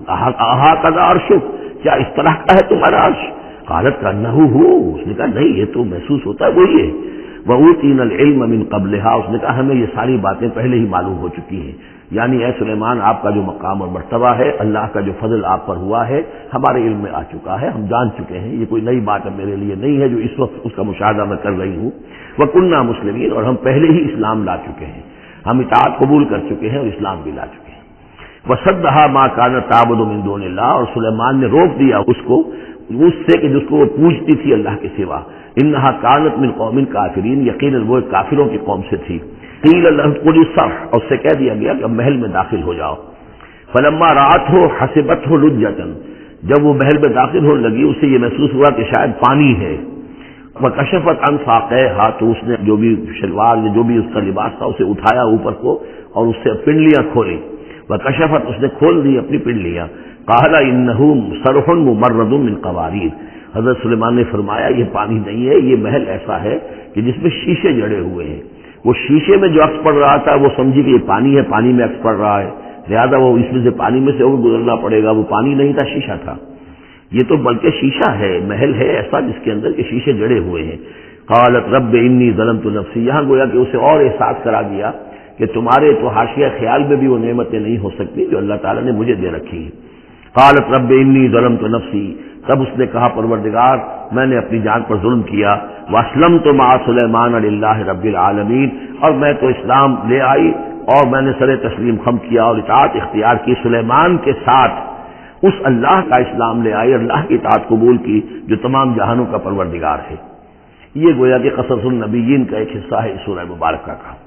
اھکذا عرشک، کیا اس طرح کا ہے تمہارا عرش؟ قالت کانہ ہو، اس نے کہا نہیں، یہ تو محسوس ہوتا ہے وہی ہے۔ وَأُوتِينَا الْعِلْمَ مِنْ قَبْلِهَا، اس نے کہا ہمیں یہ ساری باتیں پہلے ہی معلوم ہو چکی ہیں، یعنی اے سلیمان آپ کا جو مقام اور مرتبہ ہے، اللہ کا جو فضل آپ پر ہوا ہے ہمارے علم میں آ چکا ہے، ہم جان چکے ہیں، یہ کوئی نئی بات اب میرے لیے نہیں ہے جو اس وقت اس کا مشاہدہ میں کر رہی ہوں۔ وَكُنَّا مُسْلِمِينَ، اور ہم پہلے ہی اسلام لا چکے ہیں، ہم اطاعت قبول کر چکے ہیں اور اسلام بھی لا چکے ہیں۔ وَصَدَّهَا مَا كَانَتْ تَعْبُدُ مِن دُونِ اللَّهِ، اور سلیمان نے روک دیا اس کو اس سے کہ جس کو وہ پوجتی تھی اللہ کے سوا۔ انہا کانت من قوم کافرین، یقیناً وہ کافروں کی قوم سے تھی۔ قیل لہ ادخلی الصرح، اور اس سے کہہ دیا گیا کہ اب محل میں داخل ہو جاؤ۔ فلما رأتہ حسبتہ لجۃ، جب وہ محل میں داخل ہونے لگی اسے یہ محسوس ہوا کہ شاید پانی ہے۔ وکشفت عن ساقیہا، تو اس نے جو بھی شلوار یا جو بھی اس کا لباس تھا اسے اٹھایا اوپر کو اور اس سے پنڈلیاں کھولی۔ وکشفت، اس نے کھول دی اپنی پنڈلیاں۔ قال انہ صرح ممرد من قواریر، حضرت سلیمان نے فرمایا یہ پانی نہیں ہے، یہ محل ایسا ہے کہ جس میں شیشے جڑے ہوئے ہیں۔ وہ شیشے میں جو عکس پڑ رہا تھا وہ سمجھی کہ یہ پانی ہے، پانی میں عکس پڑ رہا ہے، لہذا وہ اس میں سے پانی میں سے اور گزرنا پڑے گا، وہ پانی نہیں تھا شیشہ تھا۔ یہ تو بلکہ شیشہ ہے، محل ہے ایسا جس کے اندر کے شیشے جڑے ہوئے ہیں۔ قالت رب انی ظلمت نفسی، یہاں گویا کہ اسے اور احساس کرا دیا کہ تمہارے تو حاشیہ خیال میں بھی وہ نعمتیں نہیں ہو سکتی جو اللہ تعالیٰ نے مجھے دے رکھی ہیں۔ قالت رب انی ظلمت نفسی، تب اس نے کہا پروردگار میں نے اپنی جان پر ظلم کیا۔ واسلمت مع سلیمان للہ رب العالمین، اور میں تو اسلام لے آئی اور میں نے سر تسلیم خم کیا اور اطاعت اختیار کی سلیمان کے ساتھ، اس اللہ کا اسلام لے آئی، اللہ کی اطاعت قبول کی جو تمام جہانوں کا پروردگار ہے۔ یہ گویا کہ قصص النبیین کا ایک حصہ ہے اس سورہ مبارکہ کا۔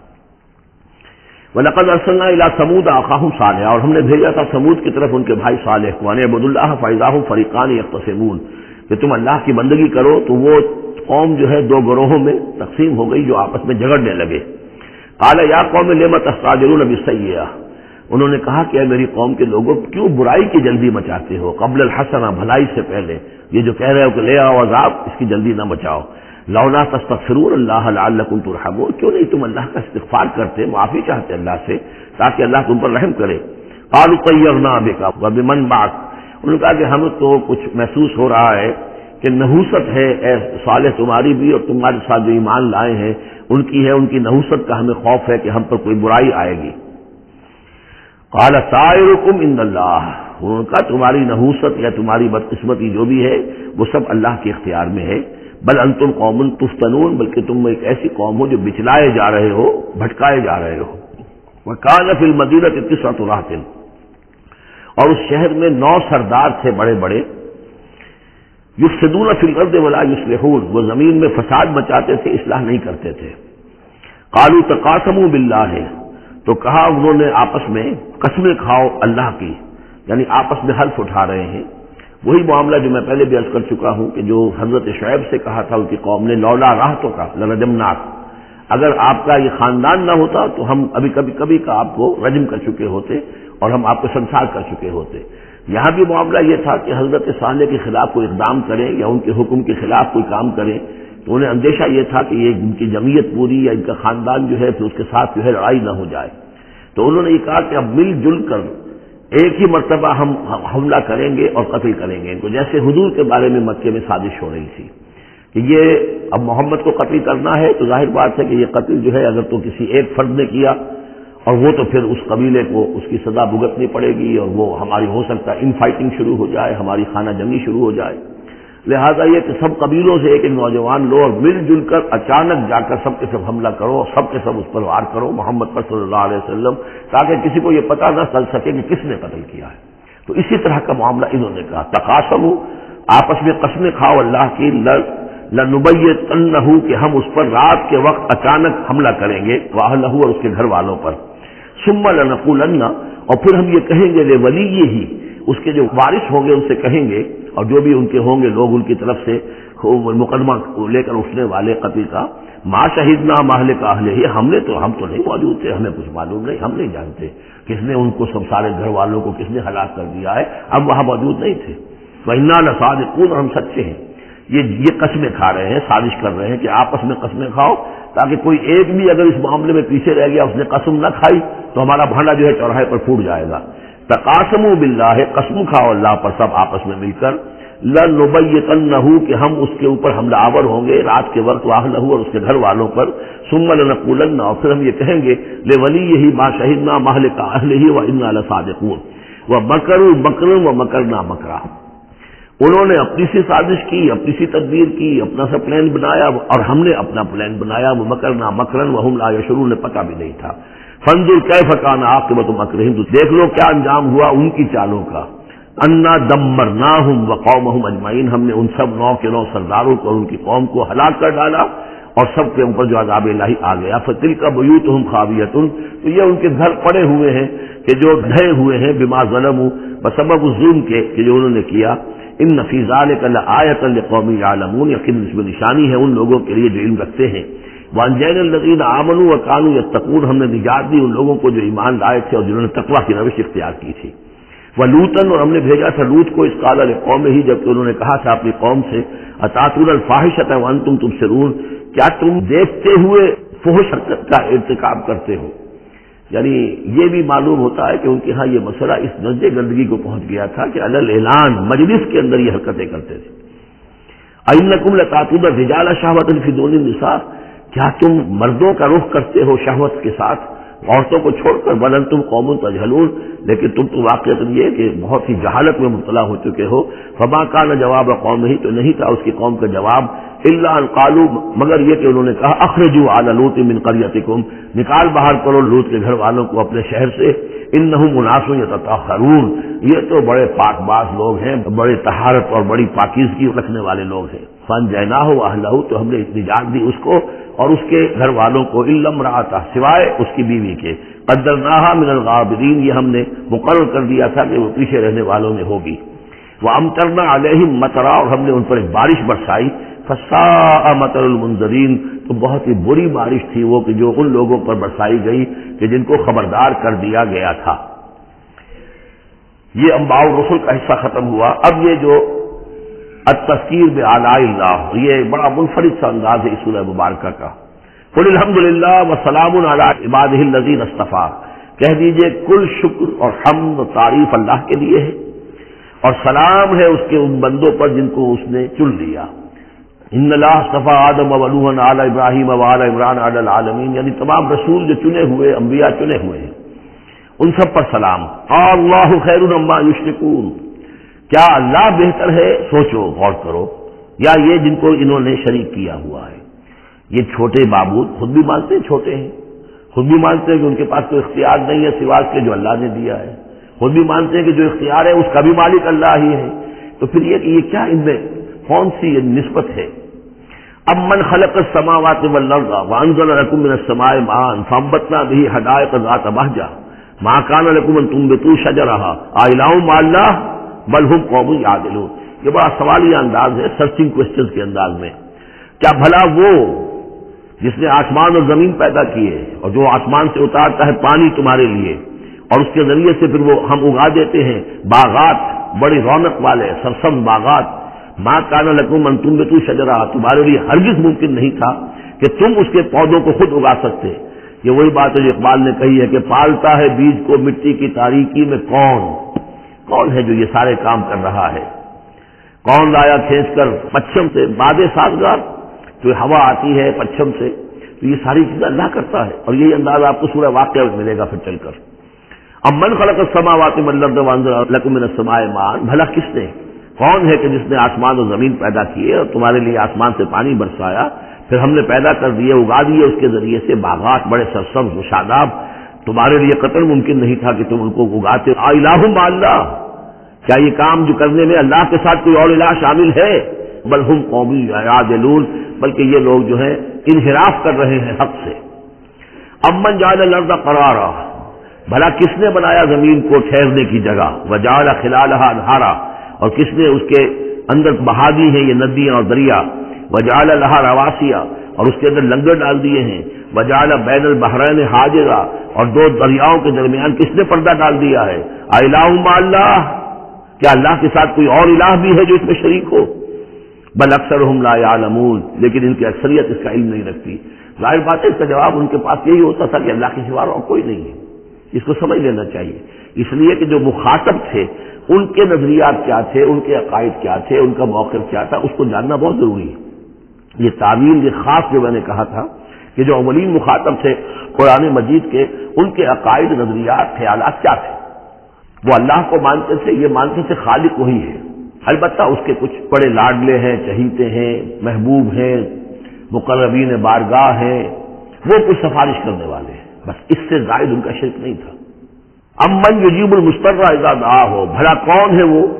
وَلَقَدْ أَرْسَلْنَا إِلَىٰ ثَمُودَ أَخَاهُمْ صَالِحًا، اور ہم نے بھیجا تھا سمود کی طرف ان کے بھائی صالح کو، ان اعبدوا اللَّهَ فَإِذَا هُمْ فَرِيقَانِ يَخْتَصِمُونَ، کہ تم اللہ کی بندگی کرو تو وہ قوم جو ہے دو گروہوں میں تقسیم ہو گئی جو آپس میں جھگڑنے لگے۔ قَالَ يَا قَوْمِ لِمَ تَسْتَعْجِلُونَ بِالسَّيِّئَةِ، انہوں نے کہا کہ اے میری قوم کے لوگوں کیوں برائی کی جلدی مچاتے ہو، قبل الحسنہ، بھلائی سے پہلے، یہ جو کہہ رہے ہو کہ لے آؤ عذاب، اس کی جلدی نہ مچاؤ۔ لولا تستغفرون اللہ لعلکم ترحمون، کیوں نہیں تم اللہ کا استغفار کرتے، معافی چاہتے اللہ سے تاکہ اللہ تم پر رحم کرے۔ قالوا طیرنا بک وبمن معک، انہوں نے کہا کہ ہمیں تو کچھ محسوس ہو رہا ہے کہ نحوست ہے اے صالح تمہاری بھی، اور تمہارے ساتھ جو ایمان لائے ہیں ان کی ہے، ان کی نحوست کا ہمیں خوف ہے کہ ہم پر کوئی برائی آئے گی۔ قال طائرکم عند اللہ، انہوں نے کہا تمہاری نحوست یا تمہاری بدقسمتی جو بھی ہے وہ سب اللہ کے اختیار میں ہے۔ بل انتم قوم تفتنون، بلکہ تم ایک ایسی قوم ہو جو بچلائے جا رہے ہو، بھٹکائے جا رہے ہو۔ وکان فی المدینہ تسعۃ رہط، اور اس شہر میں نو سردار تھے بڑے بڑے، یفسدون فی الارض ولا یصلحون، وہ زمین میں فساد مچاتے تھے، اصلاح نہیں کرتے تھے۔ قالوا تقاسموا باللہ، تو کہا انہوں نے آپس میں قسمیں کھاؤ اللہ کی، یعنی آپس میں حلف اٹھا رہے ہیں۔ وہی معاملہ جو میں پہلے بھی عرض کر چکا ہوں کہ جو حضرت شعیب سے کہا تھا ان کی قوم نے، لولا رہتوں کا لرجمناک، اگر آپ کا یہ خاندان نہ ہوتا تو ہم ابھی کبھی کبھی کا آپ کو رجم کر چکے ہوتے اور ہم آپ کو سنسار کر چکے ہوتے۔ یہاں بھی معاملہ یہ تھا کہ حضرت صالح کے خلاف کوئی اقدام کریں یا ان کے حکم کے خلاف کوئی کام کریں تو انہیں اندیشہ یہ تھا کہ یہ ان کی جمعیت پوری یا ان کا خاندان جو ہے پھر اس کے ساتھ جو ہے لڑائی نہ ہو جائے، تو انہوں نے یہ کہا کہ اب مل جل کر ایک ہی مرتبہ ہم حملہ کریں گے اور قتل کریں گے ان کو، جیسے حضور کے بارے میں مکے میں سازش ہو رہی تھی کہ یہ اب محمد کو قتل کرنا ہے، تو ظاہر بات ہے کہ یہ قتل جو ہے اگر تو کسی ایک فرد نے کیا اور وہ تو پھر اس قبیلے کو اس کی سزا بھگتنی پڑے گی اور وہ ہماری ہو سکتا ہے ان فائٹنگ شروع ہو جائے، ہماری خانہ جنگی شروع ہو جائے۔ لہذا یہ کہ سب قبیلوں سے ایک ایک نوجوان لو اور مل جل کر اچانک جا کر سب کے سب حملہ کرو اور سب کے سب اس پر وار کرو محمد پر صلی اللہ علیہ وسلم، تاکہ کسی کو یہ پتہ نہ چل سکے کہ کس نے قتل کیا ہے۔ تو اسی طرح کا معاملہ انہوں نے کہا، تقاسموا، آپس میں قسمیں کھاؤ اللہ کی، لنبیتنہ، کہ ہم اس پر رات کے وقت اچانک حملہ کریں گے، واہلہ، اور اس کے گھر والوں پر، ثم لنقولن، اور پھر ہم یہ کہیں گے لولیہ، اس کے جو وارث ہوں گے ان سے کہیں گے، اور جو بھی ان کے ہوں گے لوگ ان کی طرف سے مقدمہ لے کر اٹھنے والے قتل کا، ما شہدنا مہلک اہلہ، ہم نے تو ہم تو نہیں موجود تھے، ہمیں کچھ معلوم نہیں، ہم نہیں جانتے کس نے ان کو سب سارے گھر والوں کو کس نے ہلاک کر دیا ہے، ہم وہاں موجود نہیں تھے۔ وَإِنَّا لَصَادِقُونَ، ہم سچے ہیں۔ یہ یہ قسمیں کھا رہے ہیں، سازش کر رہے ہیں کہ آپس میں قسمیں کھاؤ تاکہ کوئی ایک بھی اگر اس معاملے میں پیچھے رہ گیا، اس نے قسم نہ کھائی تو ہمارا بھانڈا جو ہے چوراہے پر پھوٹ جائے گا۔ تقاسموا باللہ، قسم کھاؤ اللہ پر سب آپس میں مل کر، لنبیتنہ، کہ ہم اس کے اوپر حملہ آور ہوں گے رات کے وقت، واہلہ، اور اس کے گھر والوں پر، ثم لنقولن، اور پھر ہم یہ کہیں گے لولیہ ما شہدنا مہلک اہلہ وانا لصادقون، ومکروا مکرا ومکرنا مکرا، انہوں نے اپنی سی سازش کی، اپنی سی تدبیر کی، اپنا سا پلان بنایا، اور ہم نے اپنا پلان بنایا، وہ مکرنا مکرن وہم لا یشعرون، پتہ بھی نہیں تھا۔ فانظر کیف کان عاقبۃ مکرہم، تو دیکھ لو کیا انجام ہوا ان کی چالوں کا، انا دمرناہم وقومہم اجمعین، ہم نے ان سب نو کے نو سرداروں کو اور ان کی قوم کو ہلاک کر ڈالا، اور سب کے اوپر جو عذاب الہی آ گیا۔ فتلک بیوتہم خاویۃ، تو یہ ان کے گھر پڑے ہوئے ہیں کہ جو ڈھے ہوئے ہیں، بما ظلموا، بسبب ظلم کے کہ جو انہوں نے کیا۔ ان فی ذلک لآیۃ لقوم یعلمون، یقیناً اس میں نشانی ہے ان لوگوں کے لیے جو علم رکھتے ہیں۔ وانجینا الذین آمنوا وکانوا یتقون، ہم نے نجات دی ان لوگوں کو جو ایمان لائے تھے اور جنہوں نے تقویٰ کی روش اختیار کی تھی۔ ولوطن، اور ہم نے بھیجا تھا لوط کو، اس قال لقومہ، جبکہ انہوں نے کہا تھا اپنی قوم سے، اتاتون الفاحشۃ وانتم تبصرون، کیا تم دیکھتے ہوئے فحش کا ارتکاب کرتے ہو؟ یعنی یہ بھی معلوم ہوتا ہے کہ ان کے ہاں یہ مسئلہ اس درجے گندگی کو پہنچ گیا تھا کہ علل اعلان مجلس کے اندر یہ حرکتیں کرتے تھے۔ اِنَّکُمْ لَتَأْتُونَ الرِّجَالَ شَهْوَةً فِي دُونِ النِّسَاءِ، کیا تم مردوں کا رخ کرتے ہو شہوت کے ساتھ عورتوں کو چھوڑ کر، بل انتم قوم تجہلون، لیکن تم تو واقعات یہ کہ بہت ہی جہالت میں مبتلا ہو چکے ہو۔ فما کان جواب قومہ، تو نہیں تھا اس کی قوم کا جواب، الا ان قالوا، مگر یہ کہ انہوں نے کہا، اخرجوا آل لوط من قریتکم، نکال باہر کرو لوط کے گھر والوں کو اپنے شہر سے، انہم اناس یتطہرون، یہ تو بڑے پاک باز لوگ ہیں، بڑے طہارت اور بڑی پاکیزگی رکھنے والے لوگ ہیں۔ فانجیناہ واہلہ، تو ہم نے نجات دی اس کو اور اس کے گھر والوں کو، الا امرأتہ، سوائے اس کی بیوی کے، قدرناہا من الغابرین، یہ ہم نے مقرر کر دیا تھا کہ وہ پیچھے رہنے والوں میں ہوگی۔ وامطرنا علیہم مطرا، اور ہم نے ان پر ایک بارش برسائی، فساء مطر المنذرین، تو بہت ہی بری بارش تھی وہ کہ جو ان لوگوں پر برسائی گئی کہ جن کو خبردار کر دیا گیا تھا۔ یہ انباء الرسل کا حصہ ختم ہوا۔ اب یہ جو التذکیر بآلاء اللہ، یہ بڑا منفرد سا انداز ہے اس سورہ مبارکہ کا۔ قل الحمد للہ وسلام علی عبادہ الذین اصطفیٰ، کہہ دیجئے کل شکر اور حمد و تعریف اللہ کے لیے ہے، اور سلام ہے اس کے ان بندوں پر جن کو اس نے چن لیا۔ ان اللہ اصطفیٰ آدم و نوحا علی ابراہیم و علی عمران علی العالمین، یعنی تمام رسول جو چنے ہوئے، انبیاء چنے ہوئے ہیں، ان سب پر سلام۔ اللہ خیر مما یشرکون، کیا اللہ بہتر ہے، سوچو غور کرو، یا یہ جن کو انہوں نے شریک کیا ہوا ہے۔ یہ چھوٹے معبود خود بھی مانتے ہیں چھوٹے ہیں، خود بھی مانتے ہیں کہ ان کے پاس کوئی اختیار نہیں ہے سوائے کے جو اللہ نے دیا ہے، خود بھی مانتے ہیں کہ جو اختیار ہے اس کا بھی مالک اللہ ہی ہے۔ تو پھر یہ کہ یہ کیا ان میں کون سی یہ نسبت ہے؟ امن خلق السماوات والارض وانزل لكم من السماء ماء فانبتنا به حدائق ذات بهجة ما كان لكم ان تنبتوا شجرها أإله مع الله بل هم قوم يعدلون۔ یہ بڑا سوالیہ انداز ہے، سرچنگ کوسچنز کے انداز میں۔ کیا بھلا وہ جس نے آسمان اور زمین پیدا کیے اور جو آسمان سے اتارتا ہے پانی تمہارے لیے، اور اس کے ذریعے سے پھر وہ ہم اگا دیتے ہیں باغات، بڑی رونق والے سرسبز باغات، ما کان لکم ان تنبتوا شجرہ، تمہارے لیے ہرگز ممکن نہیں تھا کہ تم اس کے پودوں کو خود اگا سکتے۔ یہ وہی بات ہے جو اقبال نے کہی ہے کہ پالتا ہے بیج کو مٹی کی تاریکی میں کون، کون ہے جو یہ سارے کام کر رہا ہے؟ کون لایا کھینچ کر پچھم سے باد سازگار، جو ہوا آتی ہے پچھم سے، تو یہ ساری چیزیں اللہ کرتا ہے۔ اور یہی انداز آپ کو سورہ واقعہ میں ملے گا پھر چل کر۔ امن خلق السماوات والارض وانزل لكم من السماء ماء، بھلا کس نے، کون ہے کہ جس نے آسمان اور زمین پیدا کیے اور تمہارے لیے آسمان سے پانی برسایا، پھر ہم نے پیدا کر دیے، اگا دیے اس کے ذریعے سے باغات بڑے سرسبز و شاداب، تمہارے لیے قطعاً ممکن نہیں تھا کہ تم ان کو اگاتے۔ الہ مع اللہ، کیا یہ کام جو کرنے میں اللہ کے ساتھ کوئی اور الہ شامل ہے؟ بل ہم قوم یعدلون، بلکہ یہ لوگ جو ہیں انحراف کر رہے ہیں حق سے۔ امن جعل الارض قرارا، بھلا کس نے بنایا زمین کو ٹھہرنے کی جگہ، وجعل خلالها انہارا، اور کس نے اس کے اندر بہا دی ہیں یہ ندیاں اور دریا، وجعل لها رواسیا، اور اس کے اندر لنگر ڈال دیے ہیں، وجعل بین البحرین حاجزا، اور دو دریاؤں کے درمیان کس نے پردہ ڈال دیا ہے؟ الہ مع اللہ، کیا اللہ کے ساتھ کوئی اور الہ بھی ہے جو اس میں شریک ہو؟ بل اکثرهم لا يعلمون، لیکن ان کی اکثریت اس کا علم نہیں رکھتی۔ ظاہر بات ہے اس کا جواب ان کے پاس یہی ہوتا تھا کہ اللہ کے سوا اور کوئی نہیں ہے، اس کو سمجھ لینا چاہیے، اس لیے کہ جو مخاطب تھے ان کے نظریات کیا تھے، ان کے عقائد کیا تھے، ان کا موقف کیا تھا، اس کو جاننا بہت ضروری ہے۔ یہ تعویل، یہ خاص جو میں نے کہا تھا کہ جو اولین مخاطب تھے قرآن مجید کے، ان کے عقائد، نظریات، خیالات کیا تھے۔ وہ اللہ کو مانتے تھے، یہ مانتے تھے خالق وہی ہے، البتہ اس کے کچھ بڑے لاڈلے ہیں، چہیتے ہیں، محبوب ہیں، مقربین بارگاہ ہیں، وہ کچھ سفارش کرنے والے ہیں، بس اس سے زائد ان کا شرک نہیں تھا۔ امن یجیب المضطر اذا دعاہ، بھلا کون ہے وہ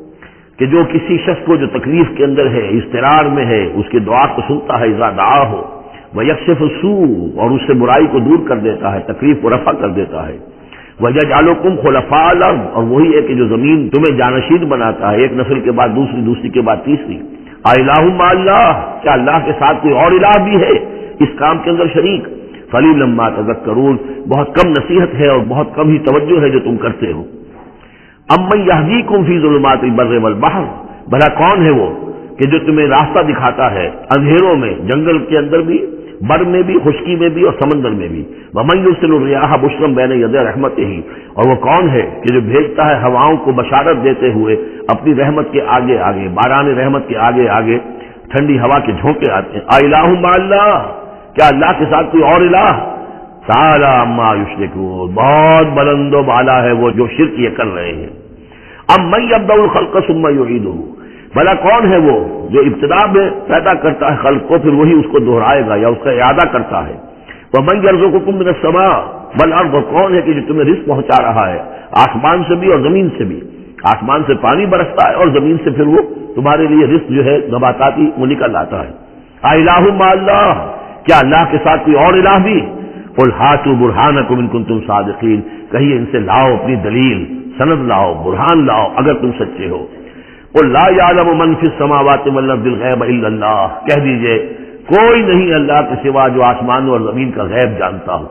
کہ جو کسی شخص کو جو تکلیف کے اندر ہے، اضطرار میں ہے، اس کی دعا کو سنتا ہے، اذا دعاہ ویکشف السوء، اور اس سے برائی کو دور کر دیتا ہے، تکلیف کو رفع کر دیتا ہے، وَيَجْعَلُكُمْ خُلَفَاءَ الْأَرْضِ، اور وہی ہے کہ جو زمین تمہیں جانشین بناتا ہے، ایک نسل کے بعد دوسری، دوسری کے بعد تیسری۔ اَإِلَٰهٌ مَّعَ اللَّهِ، کیا اللہ کے ساتھ کوئی اور الہ بھی ہے اس کام کے اندر شریک؟ قَلِيلًا مَّا تَذَكَّرُونَ، بہت کم نصیحت ہے اور بہت کم ہی توجہ ہے جو تم کرتے ہو۔ اَمَّن يَهْدِيكُمْ فِي ظُلُمَاتِ الْبَرِّ وَالْبَحْرِ، بھلا کون ہے وہ کہ جو تمہیں راستہ دکھاتا ہے اندھیروں میں، جنگل کے اندر بھی، بر میں بھی، خشکی میں بھی اور سمندر میں بھی۔ وَمَن يُرْسِلُ الرِّيَاحَ بُشْرًا بَيْنَ يَدَيْ رَحْمَتِهِ، اور وہ کون ہے کہ جو بھیجتا ہے ہواؤں کو بشارت دیتے ہوئے اپنی رحمت کے آگے آگے، باران رحمت کے آگے آگے ٹھنڈی ہوا کے جھونکے آتے ہیں۔ اَإِلَٰهٌ مَّعَ اللَّهِ، کیا اللہ کے ساتھ کوئی اور الہ؟ تَعَالَىٰ عَمَّا يُشْرِكُونَ، بہت بلند و بالا ہے وہ جو شرک یہ کر رہے ہیں۔ اَمَّن يَبْدَأُ الْخَلْقَ ثُمَّ يُعِيدُهُ، بھلا کون ہے وہ جو ابتدا میں پیدا کرتا ہے خلق کو، پھر وہی اس کو دہرائے گا یا اس کا اعادہ کرتا ہے۔ وَمَن يَرْزُقُكُم مِّنَ السَّمَاءِ وَالْأَرْضِ، اور کون ہے کہ جو تمہیں رزق پہنچا رہا ہے آسمان سے بھی اور زمین سے بھی، آسمان سے پانی برستا ہے اور زمین سے پھر وہ تمہارے لیے رزق جو ہے نباتاتی وہ نکل آتا ہے۔ اَإِلَٰهٌ مَّعَ اللَّهِ، کیا اللہ کے ساتھ کوئی اور الہ بھی؟ قُلْ هَاتُوا بُرْهَانَكُمْ إِن كُنتُمْ صَادِقِينَ، کہیے ان سے لاؤ اپنی دلیل، سند لاؤ، برہان لاؤ اگر تم سچے ہو۔ قُل لَّا يَعْلَمُ مَن فِي السَّمَاوَاتِ وَالْأَرْضِ الْغَيْبَ إِلَّا اللَّهُ، کہہ دیجئے کوئی نہیں اللہ کے سوا جو آسمان اور زمین کا غیب جانتا ہو۔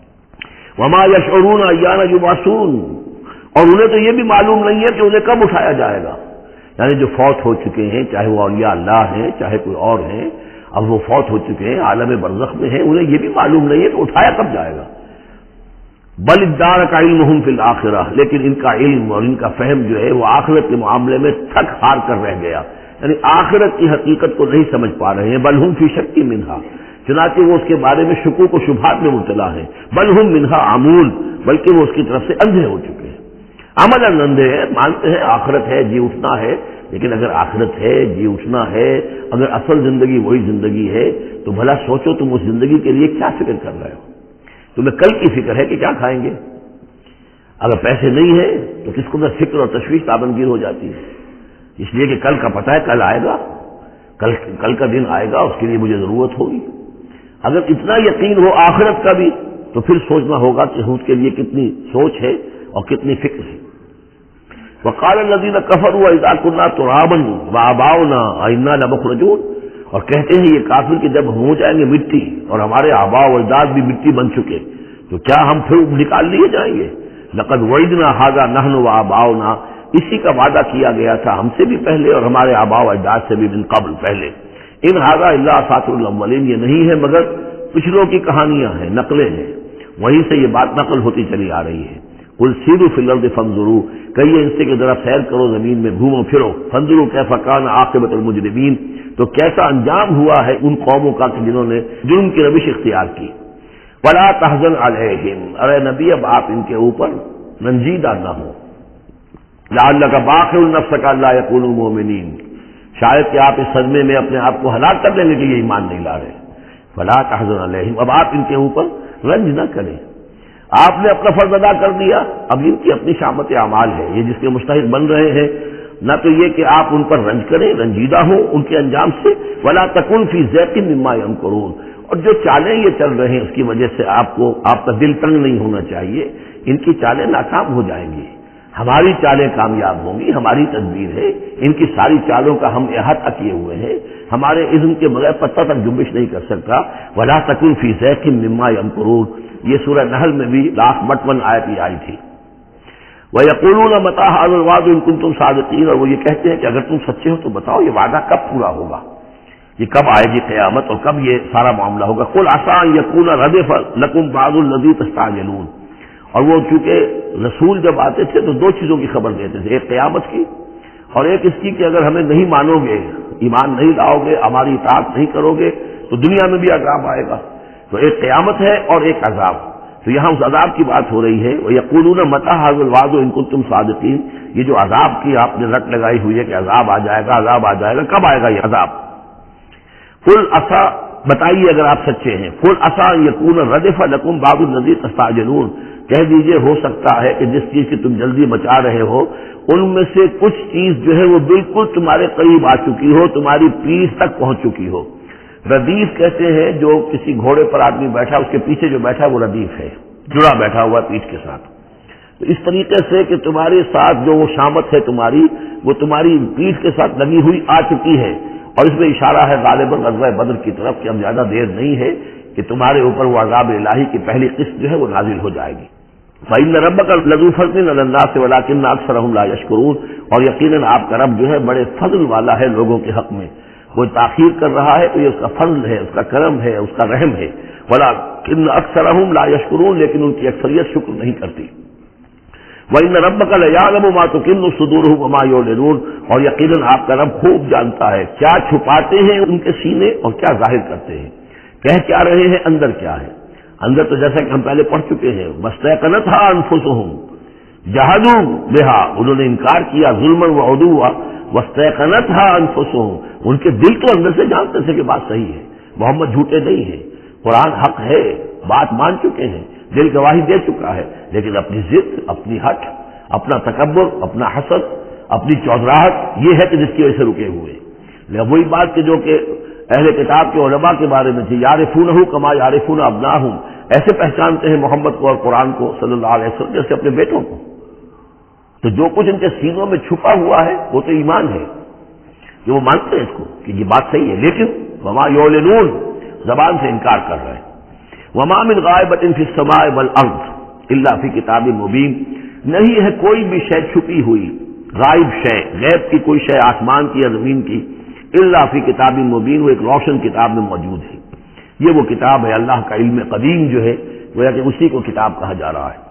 وَمَا يَشْعُرُونَ أَيَّانَ يُبْعَثُونَ، اور انہیں تو یہ بھی معلوم نہیں ہے کہ انہیں کب اٹھایا جائے گا، یعنی جو فوت ہو چکے ہیں، چاہے وہ اولیاء اللہ ہیں چاہے کوئی اور ہیں، اب وہ فوت ہو چکے ہیں، عالم برزخ میں ہیں، انہیں یہ بھی معلوم نہیں ہے کہ اٹھایا کب جائے گا۔ بل ادارک علمہم فی الآخرہ، لیکن ان کا علم اور ان کا فہم جو ہے وہ آخرت کے معاملے میں تھک ہار کر رہ گیا، یعنی آخرت کی حقیقت کو نہیں سمجھ پا رہے ہیں۔ بل ہم فی شک منہا، چنانچہ وہ اس کے بارے میں شکوک و شبہات میں مبتلا ہیں۔ بل ہم منہا عمون، بلکہ وہ اس کی طرف سے اندھے ہو چکے ہیں، عملاً اندھے ہیں، مانتے ہیں آخرت ہے، جی اٹھنا ہے، لیکن اگر آخرت ہے، جی اٹھنا ہے، اگر اصل زندگی وہی زندگی ہے تو بھلا سوچو تم اس زندگی کے لیے کیا فکر کر رہے ہو؟ تمہیں کل کی فکر ہے کہ کیا کھائیں گے؟ اگر پیسے نہیں ہیں تو کس کو فکر اور تشویش تابنگیر ہو جاتی ہے، اس لیے کہ کل کا پتہ ہے کل آئے گا، کل کل کا دن آئے گا، اس کے لیے مجھے ضرورت ہوگی۔ اگر اتنا یقین ہو آخرت کا بھی تو پھر سوچنا ہوگا کہ اس کے لیے کتنی سوچ ہے اور کتنی فکر ہے۔ وقال الذين كفروا اذا كنا ترابا وآباؤنا أئنا لمخرجون، اور کہتے ہیں یہ کافر کہ جب ہو جائیں گے مٹی اور ہمارے آباء و اجداد بھی مٹی بن چکے تو کیا ہم پھر نکال لیے جائیں گے؟ لقد وعدنا هذا نحن وآباؤنا، اسی کا وعدہ کیا گیا تھا ہم سے بھی پہلے اور ہمارے آباء و اجداد سے بھی من قبل پہلے۔ ان هذا الا اساطیر الاولین، یہ نہیں ہے مگر پچھلوں کی کہانیاں ہیں، نقلیں ہیں، وہیں سے یہ بات نقل ہوتی چلی آ رہی ہے۔ قل سیروا فی الارض فانظروا، کہیے ان سے کہ ذرا سیر کرو زمین میں، گھومو پھرو، فانظروا کیف کان عاقبۃ المجرمین، تو کیسا انجام ہوا ہے ان قوموں کا کہ جنہوں نے جرم کی روش اختیار کی۔ ولا تحزن علیہم، ارے نبی اب آپ ان کے اوپر رنجیدہ نہ ہو، لعلک باخع نفسک الا یکونوا مؤمنین، شاید کہ آپ اس صدمے میں اپنے آپ کو ہلاک کر لینے کے لیے ایمان نہیں لا رہے۔ فلا تحزن علیہم، اب آپ ان کے اوپر رنج نہ کریں، آپ نے اپنا فرض ادا کر دیا، اب ان کی اپنی شامت اعمال ہے، یہ جس کے مستحق بن رہے ہیں، نہ تو یہ کہ آپ ان پر رنج کریں، رنجیدہ ہوں ان کے انجام سے، ولا تکن فی ضیق مما یمکرون، اور جو چالیں یہ چل رہے ہیں اس کی وجہ سے آپ کو آپ کا دل تنگ نہیں ہونا چاہیے، ان کی چالیں ناکام ہو جائیں گی، ہماری چالیں کامیاب ہوں گی، ہماری تدبیر ہے، ان کی ساری چالوں کا ہم احاطہ کیے ہوئے ہیں، ہمارے اذن کے بغیر پتہ تک جنبش نہیں کر سکتا۔ ولا تکن فی ضیق مما یمکرون، یہ سورہ نحل میں بھی لاسٹ بٹون آیت ہی آئی تھی۔ وَيَقُولُونَ مَتَىٰ هَٰذَا الْوَعْدُ إِن كُنتُمْ صَادِقِينَ، اور وہ یہ کہتے ہیں کہ اگر تم سچے ہو تو بتاؤ یہ وعدہ کب پورا ہوگا، یہ کب آئے گی قیامت اور کب یہ سارا معاملہ ہوگا۔ قُلْ عَسَىٰ أَن يَكُونَ رَدِفَ لَكُمْ بَعْضُ الَّذِي تَسْتَعْجِلُونَ، اور وہ چونکہ رسول جب آتے تھے تو دو چیزوں کی خبر دیتے تھے، ایک قیامت کی اور ایک اس کی کہ اگر ہمیں نہیں مانو گے، ایمان نہیں لاؤ گے، ہماری اطاعت نہیں کرو گے تو دنیا میں بھی عذاب آئے گا۔ تو ایک قیامت ہے اور ایک عذاب، تو یہاں اس عذاب کی بات ہو رہی ہے۔ وَيَقُولُونَ مَتَىٰ هَٰذَا الْوَعْدُ إِن كُنتُمْ صَادِقِينَ، یہ جو عذاب کی آپ نے رٹ لگائی ہوئی ہے کہ عذاب آ جائے گا، عذاب آ جائے گا، کب آئے گا یہ عذاب؟ قُلْ عَسَىٰ، بتائیے اگر آپ سچے ہیں، قُلْ عَسَىٰ أَن يَكُونَ رَدِفَ لَكُم بَعْضُ الَّذِي تَسْتَعْجِلُونَ، کہہ دیجئے ہو سکتا ہے کہ جس چیز کی تم جلدی مچا رہے ہو ان میں سے کچھ چیز جو ہے وہ بالکل تمہارے قریب آ چکی ہو، تمہاری پیٹھ تک پہنچ چکی ہو۔ ردیف کہتے ہیں جو کسی گھوڑے پر آدمی بیٹھا اس کے پیچھے جو بیٹھا وہ ردیف ہے، جڑا بیٹھا ہوا پیٹھ کے ساتھ۔ تو اس طریقے سے کہ تمہارے ساتھ جو وہ شامت ہے تمہاری، وہ تمہاری پیٹھ کے ساتھ لگی ہوئی آ چکی ہے، اور اس میں اشارہ ہے غالباً غزوہ بدر کی طرف کہ اب زیادہ دیر نہیں ہے کہ تمہارے اوپر وہ عذاب الہی کی پہلی قسط جو ہے وہ نازل ہو جائے گی۔ فَإِنَّ رَبَّكَ لَذُو فَضْلٍ عَلَى النَّاسِ وَلَٰكِنَّ أَكْثَرَهُمْ لَا يَشْكُرُونَ، اور یقیناً آپ کا رب جو ہے بڑے فضل والا ہے لوگوں کے حق میں، وہ تاخیر کر رہا ہے تو یہ اس کا فضل ہے، اس کا کرم ہے، اس کا رحم ہے۔ وَلَٰكِنَّ أَكْثَرَهُمْ لَا يَشْكُرُونَ، لیکن ان کی اکثریت شکر نہیں کرتی۔ وَإِنَّ رَبَّكَ لَيَعْلَمُ مَا تُكِنُّ صُدُورُهُمْ وَمَا يُعْلِنُونَ، اور یقیناً آپ کا رب خوب جانتا ہے کیا چھپاتے ہیں ان کے سینے اور کیا ظاہر کرتے ہیں، کہہ کیا رہے ہیں، اندر کیا ہے۔ اندر تو جیسا کہ ہم پہلے پڑھ چکے ہیں، وَاسْتَيْقَنَتْهَا أَنفُسُهُمْ جَحَدُوا بِهَا، انہوں نے انکار کیا ظلمًا وعدوا، وَاسْتَيْقَنَتْهَا أَنفُسُهُمْ، ان کے دل تو اندر سے جانتے تھے کہ بات صحیح ہے، محمد جھوٹے نہیں ہیں، قرآن حق ہے، بات مان چکے ہیں، دل گواہی دے چکا ہے، لیکن اپنی ضد، اپنی ہٹ، اپنا تکبر، اپنا حسد، اپنی چودراہٹ، یہ ہے کہ جس کی وجہ سے رکے ہوئے۔ لہذا وہی بات کہ جو کہ اہل کتاب کے علماء کے بارے میں تھی، یعرفونہ کما یعرفون ابناہم، ایسے پہچانتے ہیں محمد کو اور قرآن کو صلی اللہ علیہ وسلم جیسے اپنے بیٹوں کو۔ تو جو کچھ ان کے سینوں میں چھپا ہوا ہے وہ تو ایمان ہے، کہ وہ مانتے ہیں اس کو کہ یہ بات صحیح ہے، لیکن وما یعلنون، زبان سے انکار کر رہے ہیں۔ وما من غائبۃ فی السماء والارض الا فی کتاب مبین، نہیں ہے کوئی بھی شے چھپی ہوئی، غائب شے، غیب کی کوئی شے آسمان کی یا زمین کی، الا فی کتاب مبین، وہ ایک روشن کتاب میں موجود ہے۔ یہ وہ کتاب ہے اللہ کا علم قدیم جو ہے، گویا کہ اسی کو کتاب کہا جا رہا ہے۔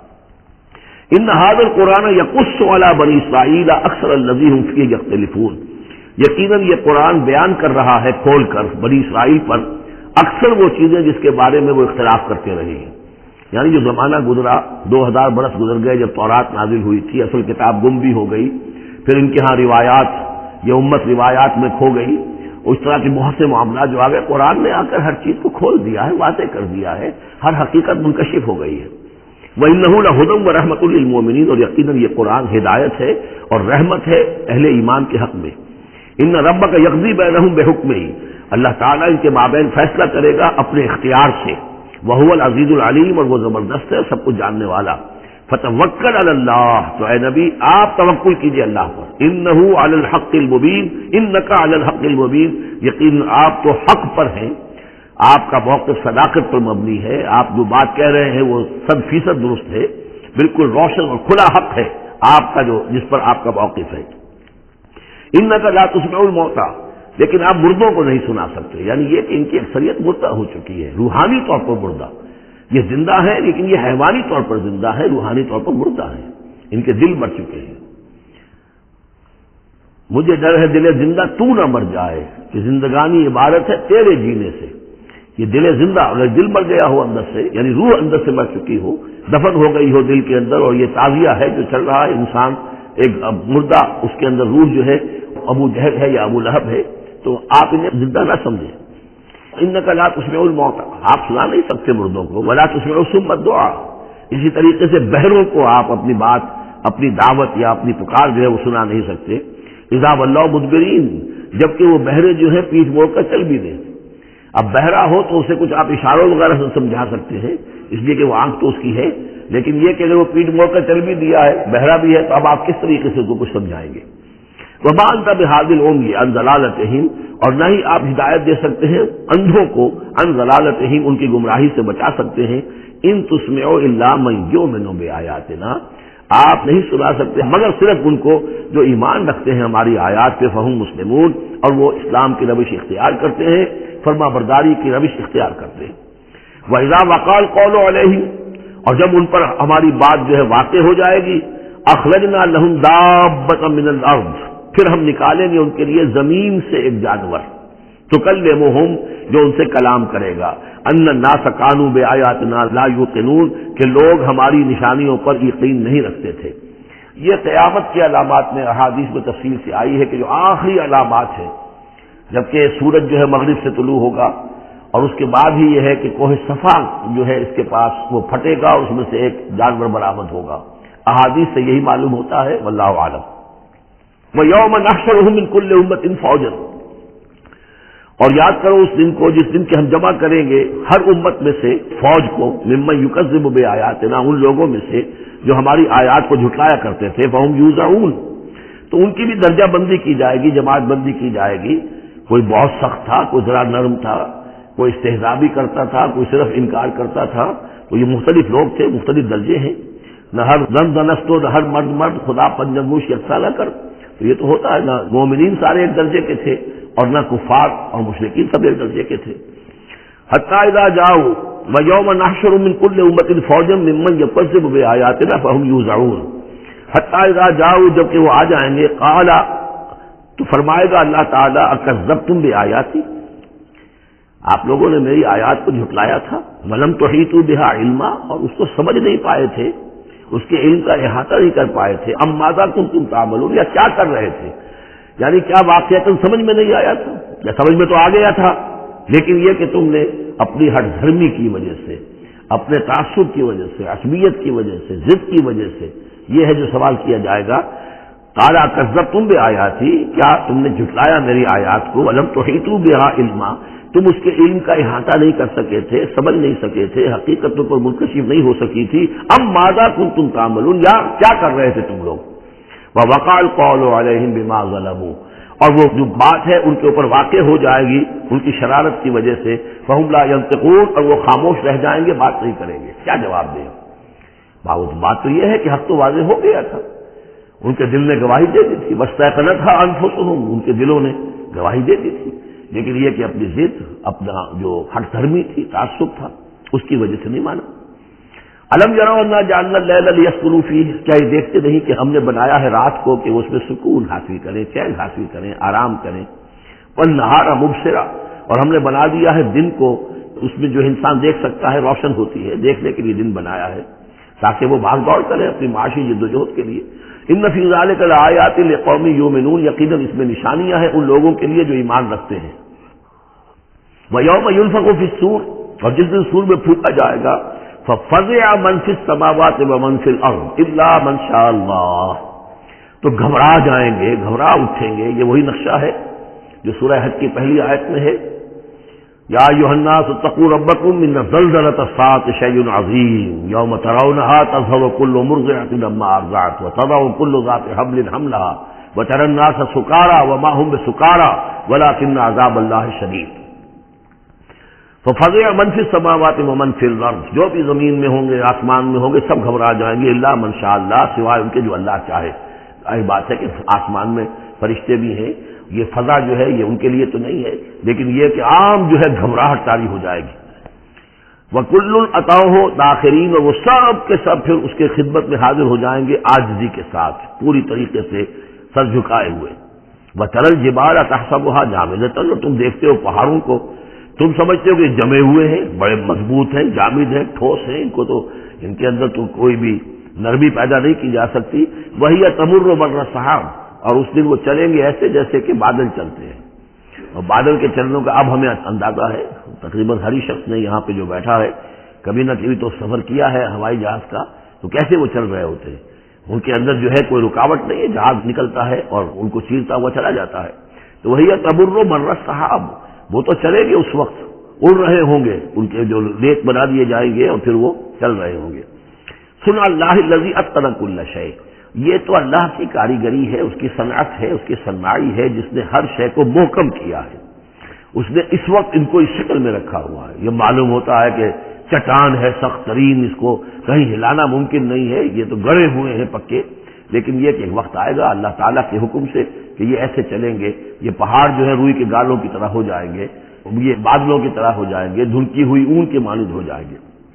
ان ھذا القرآن یقص علی بنی اسرائیل اکثر الذی هم فیہ یختلفون، یقیناً یہ قرآن بیان کر رہا ہے کھول کر بنی اسرائیل پر اکثر وہ چیزیں جس کے بارے میں وہ اختلاف کرتے رہے ہیں۔ یعنی جو زمانہ گزرا، دو ہزار برس گزر گئے جب تورات نازل ہوئی تھی، اصل کتاب گم بھی ہو گئی، پھر ان کے ہاں روایات، یہ امت روایات میں کھو گئی، اس طرح کے بہت سے معاملات جو آ گئے، قرآن نے آ کر ہر چیز کو کھول دیا ہے، واضح کر دیا ہے، ہر حقیقت منکشف ہو گئی ہے۔ وَإِنَّهُ لَهُدًى وَرَحْمَةٌ لِّلْمُؤْمِنِينَ، اور یقیناً یہ قرآن ہدایت ہے اور رحمت ہے اہل ایمان کے حق میں۔ ان ربک یقضی بینہم بحکمہ، اللہ تعالیٰ ان کے مابین فیصلہ کرے گا اپنے اختیار سے، وہو العزیز العلیم، اور وہ زبردست ہے سب کچھ جاننے والا۔ فتوکل علی اللہ، تو اے نبی آپ توکل کیجئے اللہ پر، انہ علی الحق المبین، انک علی الحق المبین، یقین آپ تو حق پر ہیں، آپ کا موقف صداقت پر مبنی ہے، آپ جو بات کہہ رہے ہیں وہ صد فیصد درست ہے، بالکل روشن اور کھلا حق ہے آپ کا جو جس پر آپ کا موقف ہے۔ انک لا تسمع الموتى، لیکن آپ مردوں کو نہیں سنا سکتے، یعنی یہ کہ ان کی اکثریت مردہ ہو چکی ہے، روحانی طور پر مردہ، یہ زندہ ہے لیکن یہ حیوانی طور پر زندہ ہے، روحانی طور پر مردہ ہے، ان کے دل مر چکے ہیں۔ مجھے ڈر ہے دل زندہ تو نہ مر جائے، کہ زندگانی عبارت ہے تیرے جینے سے، یہ دل زندہ، اگر دل مر گیا ہو اندر سے، یعنی روح اندر سے مر چکی ہو، دفن ہو گئی ہو دل کے اندر، اور یہ تعزیہ ہے جو چل رہا ہے، انسان ایک مردہ، اس کے اندر روح جو ہے ابو جہل ہے یا ابو لہب ہے، تو آپ انہیں زندہ نہ سمجھیں۔ انک لا تسمع الموتى، آپ سنا نہیں سکتے مردوں کو، ولا تسمع الصم الدعاء، اسی طریقے سے بہروں کو آپ اپنی بات، اپنی دعوت یا اپنی پکار جو ہے وہ سنا نہیں سکتے۔ اذا ولوا مدبرین، جبکہ وہ بہرے جو ہے پیٹھ موڑ کر چل بھی دیں۔ اب بہرا ہو تو اسے کچھ آپ اشاروں وغیرہ سے سمجھا سکتے ہیں، اس لیے کہ وہ آنکھ تو اس کی ہے، لیکن یہ کہ اگر وہ پیٹھ موڑ کر چل بھی دیا ہے، بہرا بھی ہے، تو اب آپ کس طریقے سے اس کو کچھ سمجھائیں گے؟ وما انت بہاد العمی عن ضلالتہم، اور نہ ہی آپ ہدایت دے سکتے ہیں اندھوں کو، عن ضلالتہم، ان کی گمراہی سے بچا سکتے ہیں۔ ان تسمع الا من یؤمن بآیاتنا، آپ نہیں سنا سکتے مگر صرف ان کو جو ایمان رکھتے ہیں ہماری آیات پہ، فہم مسلمون، اور وہ اسلام کی روش اختیار کرتے ہیں، فرما برداری کی روش اختیار کرتے ہیں۔ وَإِذَا وَقَعَ الْقَوْلُ عَلَيْهِمْ، اور جب ان پر ہماری بات جو ہے واقع ہو جائے گی، اخرجنا لہم دابۃ من الارض، پھر ہم نکالیں گے ان کے لیے زمین سے ایک جانور، تکلمہم، جو ان سے کلام کرے گا، ان الناس کانوا بآیاتنا لا یوقنون، کہ لوگ ہماری نشانیوں پر یقین نہیں رکھتے تھے۔ یہ قیامت کی علامات میں احادیث میں تفصیل سے آئی ہے کہ جو آخری علامات ہیں، جبکہ سورج جو ہے مغرب سے طلوع ہوگا، اور اس کے بعد ہی یہ ہے کہ کوہ صفا جو ہے اس کے پاس وہ پھٹے گا، اس میں سے ایک جانور برآمد ہوگا۔ احادیث سے یہی معلوم ہوتا ہے، واللہ اعلم۔ وَيَوْمَ نَحْشُرُهُم مِّن كُلِّ أُمَّةٍ فَوْجًا، اور یاد کرو اس دن کو جس دن کے ہم جمع کریں گے ہر امت میں سے فوج کو، ممن یکذب بآیاتنا، ان لوگوں میں سے جو ہماری آیات کو جھٹلایا کرتے تھے، فہم یوزعون، تو ان کی بھی درجہ بندی کی جائے گی، جماعت بندی کی جائے گی۔ کوئی بہت سخت تھا، کوئی ذرا نرم تھا، کوئی استہزاء بھی کرتا تھا، کوئی صرف انکار کرتا تھا، تو یہ مختلف لوگ تھے، مختلف درجے ہیں۔ نہ ہر زن زنست و نہ ہر مرد مرد، خدا پنجنگوش یکساں نہ کر، تو یہ تو ہوتا ہے نہ مومنین سارے ایک درجے کے تھے اور نہ کفار اور مشرکین سب ایک درجے کے تھے۔ حتی اذا جاؤ ویوم نحشر من کل امۃ فوجا ممن یکذب بآیاتنا فہم یوزعون، حتی اذا جاؤ، جب کہ وہ آ جائیں گے، قال، تو فرمائے گا اللہ تعالیٰ، اکذبتم بآیاتی، آپ لوگوں نے میری آیات کو جھٹلایا تھا، ولم تحیطوا بہا علما، اور اس کو سمجھ نہیں پائے تھے، اس کے علم کا احاطہ نہیں کر پائے تھے، ام ماذا کنتم تعملون، یا کیا کر رہے تھے، یعنی کیا واقعہ تم سمجھ میں نہیں آیا تھا، یا سمجھ میں تو آ گیا تھا، لیکن یہ کہ تم نے اپنی ہٹ دھرمی کی وجہ سے، اپنے تعصب کی وجہ سے، عصبیت کی وجہ سے، ضد کی وجہ سے، یہ ہے جو سوال کیا جائے گا۔ قال کذبتم بآیاتی، کیا تم نے جھٹلایا میری آیات کو، ولم تحیطوا بہا علما، تم اس کے علم کا احاطہ نہیں کر سکے تھے، سمجھ نہیں سکے تھے، حقیقتوں پر منکشف نہیں ہو سکی تھی، ام ماذا کنتم تعملون، یا کیا کر رہے تھے تم لوگ۔ ووقع القول علیہم بما ظلموا، اور وہ جو بات ہے ان کے اوپر واقع ہو جائے گی ان کی شرارت کی وجہ سے، فہم لا ینطقون، اور وہ خاموش رہ جائیں گے، بات نہیں کریں گے، کیا جواب دیں۔ بات تو یہ ہے کہ حق تو واضح ہو گیا تھا، ان کے دل نے گواہی دے دی تھی، واستيقنتها انفسهم، ان کے دلوں نے گواہی دے دی تھی، لیکن یہ کہ اپنی ضد، اپنا جو ہٹ دھرمی تھی، تعصب تھا، اس کی وجہ سے نہیں مانا۔ الم یروا انا جعلنا اللیل لیسکنوا فیہ، کیا یہ دیکھتے نہیں کہ ہم نے بنایا ہے رات کو کہ اس میں سکون حاصل کریں، چین حاصل کریں، آرام کریں، والنہار مبصرا، اور ہم نے بنا دیا ہے دن کو، اس میں جو انسان دیکھ سکتا ہے، روشن ہوتی ہے، دیکھنے کے لیے دن بنایا ہے تاکہ وہ بھاگ دوڑ کرے اپنی معاشی جدوجہد کے لیے۔ ان فی ذلک لآیات لقوم یؤمنون، یقیناً اس میں نشانیاں ہیں ان لوگوں کے لیے جو ایمان رکھتے ہیں۔ ویوم ینفخ فی الصور، اور جس دن سور میں پھونکا جائے گا، ففزع من فی السماوات ومن فی الارض الا من شاء اللہ، تو گھبرا جائیں گے، گھبرا اٹھیں گے، یہ وہی نقشہ ہے جو سورہ حج کی پہلی آیت میں ہے، یا ایھا الناس اتقوا ربکم ان زلزلۃ الساعۃ شیء عظیم یوم ترونها تذهل كل مرضعۃ عما ارضعت وتضع كل ذات حمل حملها وترى الناس سکارى وما هم بسکارى ولكن عذاب اللہ شدید۔ ففزع من فی السماوات ومن فی الارض، جو بھی زمین میں ہوں گے، آسمان میں ہوں گے، سب گھبرا جائیں گے، الا من شاء اللہ، سوائے ان کے جو اللہ چاہے۔ ظاہر بات ہے کہ آسمان میں فرشتے بھی ہیں، یہ فضا جو ہے یہ ان کے لیے تو نہیں ہے، لیکن یہ کہ عام جو ہے گھبراہٹ طاری ہو جائے گی۔ وَكُلٌّ أَتَوْهُ دَاخِرِينَ، اور وہ سب کے سب پھر اس کے خدمت میں حاضر ہو جائیں گے عاجزی کے ساتھ، پوری طریقے سے سر جھکائے ہوئے۔ وَتَرَى الْجِبَالَ تَحْسَبُهَا جَامِدَةً، اور تم دیکھتے ہو پہاڑوں کو، تم سمجھتے ہو کہ جمے ہوئے ہیں، بڑے مضبوط ہیں، جامد ہیں، ٹھوس ہیں، ان کو تو ان کے اندر تو کوئی بھی نرمی پیدا نہیں کی جا سکتی۔ وَهِيَ تَمُرُّ مَرَّ السَّحَابِ، اور اس دن وہ چلیں گے ایسے جیسے کہ بادل چلتے ہیں، اور بادل کے چلنوں کا اب ہمیں اندازہ ہے، تقریباً ہر شخص نے یہاں پہ جو بیٹھا ہے کبھی نہ کبھی تو سفر کیا ہے ہوائی جہاز کا، تو کیسے وہ چل رہے ہوتے ہیں، ان کے اندر جو ہے کوئی رکاوٹ نہیں ہے، جہاز نکلتا ہے اور ان کو چیرتا ہوا چلا جاتا ہے۔ تو وہی تمر مر السحاب، وہ تو چلے گے اس وقت، اڑ رہے ہوں گے، ان کے جو ریت بنا دیے جائیں گے اور پھر وہ چل رہے ہوں گے۔ سن اللہ الذی اتقن کل شیء، یہ تو اللہ کی کاریگری ہے، اس کی صنعت ہے، اس کی صنائی ہے، جس نے ہر شے کو محکم کیا ہے، اس نے اس وقت ان کو اس شکل میں رکھا ہوا ہے۔ یہ معلوم ہوتا ہے کہ چٹان ہے سخت ترین، اس کو کہیں ہلانا ممکن نہیں ہے، یہ تو گڑے ہوئے ہیں پکے، لیکن یہ کہ ایک وقت آئے گا اللہ تعالیٰ کے حکم سے کہ یہ ایسے چلیں گے، یہ پہاڑ جو ہے روئی کے گالوں کی طرح ہو جائیں گے، یہ بادلوں کی طرح ہو جائیں گے، دھنکی ہوئی اون کے مانند ہو جائیں گے۔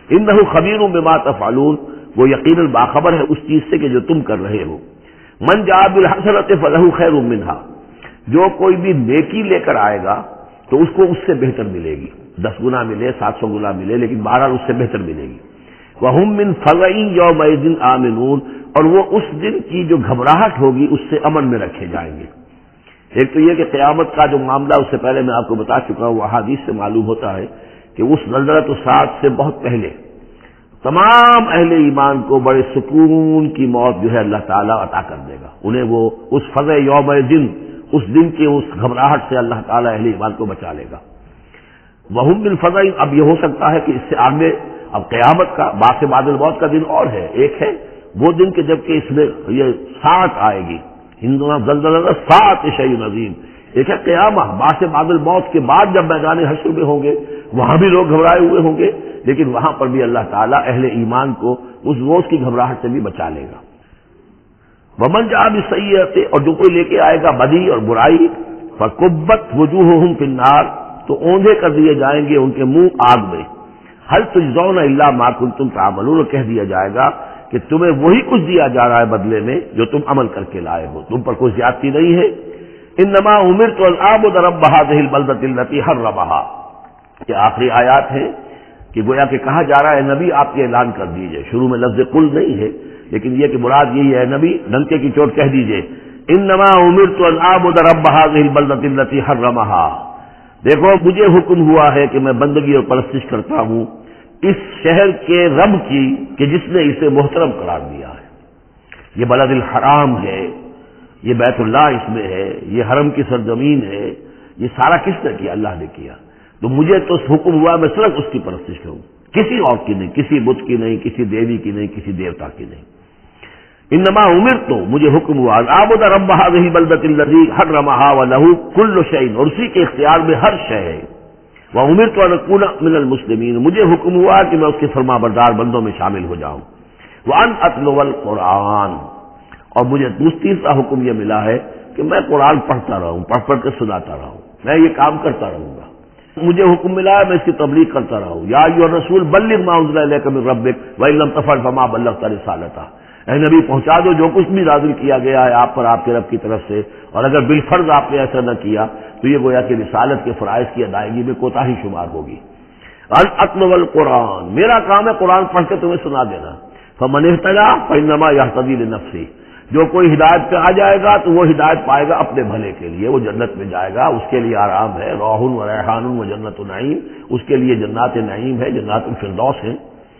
انہ خبیر بما تفعلون، وہ یقیناً باخبر ہے اس چیز سے کہ جو تم کر رہے ہو۔ من جاء بالحسنۃ فلہ خیر منہا، جو کوئی بھی نیکی لے کر آئے گا تو اس کو اس سے بہتر ملے گی، دس گنا ملے، سات سو گنا ملے، لیکن بہرحال اس سے بہتر ملے گی۔ وَهُم مِّن فَزَعٍ يَوْمَئِذٍ آمِنُونَ، اور وہ اس دن کی جو گھبراہٹ ہوگی اس سے امن میں رکھے جائیں گے۔ ایک تو یہ کہ قیامت کا جو معاملہ اس سے پہلے میں آپ کو بتا چکا ہوں، احادیث سے معلوم ہوتا ہے کہ اس زلزلۃ الساعۃ سے بہت پہلے تمام اہل ایمان کو بڑے سکون کی موت جو ہے اللہ تعالیٰ عطا کر دے گا، انہیں وہ اس فزع یوم دن، اس دن کے اس گھبراہٹ سے اللہ تعالیٰ اہل ایمان کو بچا لے گا۔ وہم من فزع، اب یہ ہو سکتا ہے کہ اس سے آگے اب قیامت کا بعد سے بعد الموت کا دن اور ہے، ایک ہے وہ دن کہ جب کہ اس میں یہ ساعت آئے گی، ہندونا زلزلہ ساعت شیء عظیم، ایک ہے قیامہ بعد سے بعد الموت کے بعد جب میدان حشر میں ہوں گے، وہاں بھی لوگ گھبرائے ہوئے ہوں گے، لیکن وہاں پر بھی اللہ تعالیٰ اہل ایمان کو اس روز کی گھبراہٹ سے بھی بچا لے گا۔ ومن جاء بالسیئۃ، اور جو کوئی لے کے آئے گا بدی اور برائی، فکبت وجوہہم فی النار، تو اوندھے کر دیے جائیں گے ان کے منہ آگ میں۔ هل تجزون الا ما کنتم تعملون، کہہ دیا جائے گا کہ تمہیں وہی کچھ دیا جا رہا ہے بدلے میں جو تم عمل کر کے لائے ہو، تم پر کوئی زیادتی نہیں ہے۔ انما امرت ان اعبد رب هذه البلدۃ التي حرمها، یہ آخری آیات ہے کہ گویا کہ کہا جا رہا ہے نبی آپ یہ اعلان کر دیجئے، شروع میں لفظ قل نہیں ہے لیکن یہ کہ مراد یہی ہے نبی ڈنکے کی چوٹ کہہ دیجئے، انما امرت ان اعبد رب هذه البلدۃ التي حرمها، دیکھو مجھے حکم ہوا ہے کہ میں بندگی اور پرستش کرتا ہوں اس شہر کے رب کی کہ جس نے اسے محترم قرار دیا ہے۔ یہ بلد الحرام ہے، یہ بیت اللہ اس میں ہے، یہ حرم کی سرزمین ہے، یہ سارا کس نے کیا؟ اللہ نے کیا۔ تو مجھے تو حکم ہوا میں صرف اس کی پرستش کروں، کسی اور کی نہیں، کسی بت کی نہیں، کسی دیوی کی نہیں، کسی دیوتا کی نہیں۔ انما امرت، مجھے حکم ہوا اعبد رب هذه البلدۃ التي حرمها وله كل شيء، اور اسی کے اختیار میں ہر شے ہے۔ وامرت ان اكون من المسلمین، مجھے حکم ہوا کہ میں اس کے فرما بردار بندوں میں شامل ہو جاؤں۔ وان اتلو القرآن، اور مجھے تیسرا حکم یہ ملا ہے کہ میں قرآن پڑھتا رہوں، پڑھ پڑھ کے سناتا رہوں، میں یہ کام کرتا رہوں گا۔ مجھے حکم ملا ہے میں اس کی تبلیغ کرتا رہوں۔ یا ایھا الرسول بلغ ما انزل الیک من ربک وان لم تفعل فما بلغت رسالتہ، اے نبی پہنچا دو جو کچھ بھی نازل کیا گیا ہے آپ پر آپ کے رب کی طرف سے، اور اگر بالفرض آپ نے ایسا نہ کیا تو یہ گویا کہ رسالت کے فرائض کی ادائیگی میں کوتاہی شمار ہوگی۔ ان اتلو القرآن، میرا کام ہے قرآن پڑھ کے تمہیں سنا دینا۔ فمن اهتدى فانما يهتدي لنفسه، جو کوئی ہدایت پہ آ جائے گا تو وہ ہدایت پائے گا اپنے بھلے کے لیے، وہ جنت میں جائے گا، اس کے لیے آرام ہے، روح و ریحان و جنت نعیم، اس کے لیے جنات نعیم ہے، جنات الفردوس ہے۔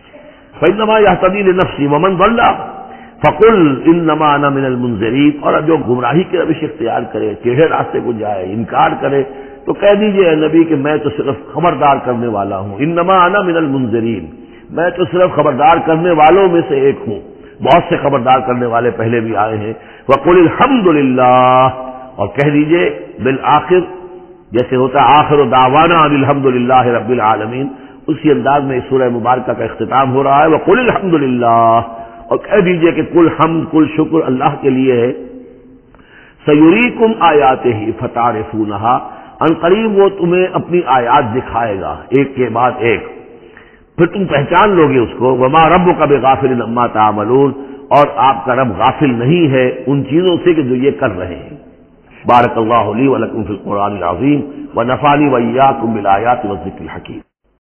فانما يهتدي لنفسه ومن ضل فقل انما انا من المنذرین، اور جو گمراہی کی روش اختیار کرے، ٹیڑھے راستے کو جائے، انکار کرے، تو کہہ دیجئے اے نبی کہ میں تو صرف خبردار کرنے والا ہوں، انما انا من المنذرین، میں تو صرف خبردار کرنے والوں میں سے ایک ہوں، بہت سے خبردار کرنے والے پہلے بھی آئے ہیں۔ وقل الحمدللہ، اور کہہ دیجئے بالآخر جیسے ہوتا ہے آخر دعوانا ان الحمدللہ رب العالمین، اسی انداز میں اس سورہ مبارکہ کا اختتام ہو رہا ہے۔ وقل الحمدللہ، اور کہہ دیجئے کہ کل حمد کل شکر اللہ کے لیے ہے۔ سیریکم آیاتہ فتعرفونہا، ان قریب وہ تمہیں اپنی آیات دکھائے گا ایک کے بعد ایک، پھر تم پہچان لوگے اس کو۔ وما ربک بغافل عما تعملون، اور آپ کا رب غافل نہیں ہے ان چیزوں سے کہ جو یہ کر رہے ہیں۔ بارک اللہ لی ولکم فی القرآن العظیم ونفعنی وإیاکم بالآیات والذکر الحکیم۔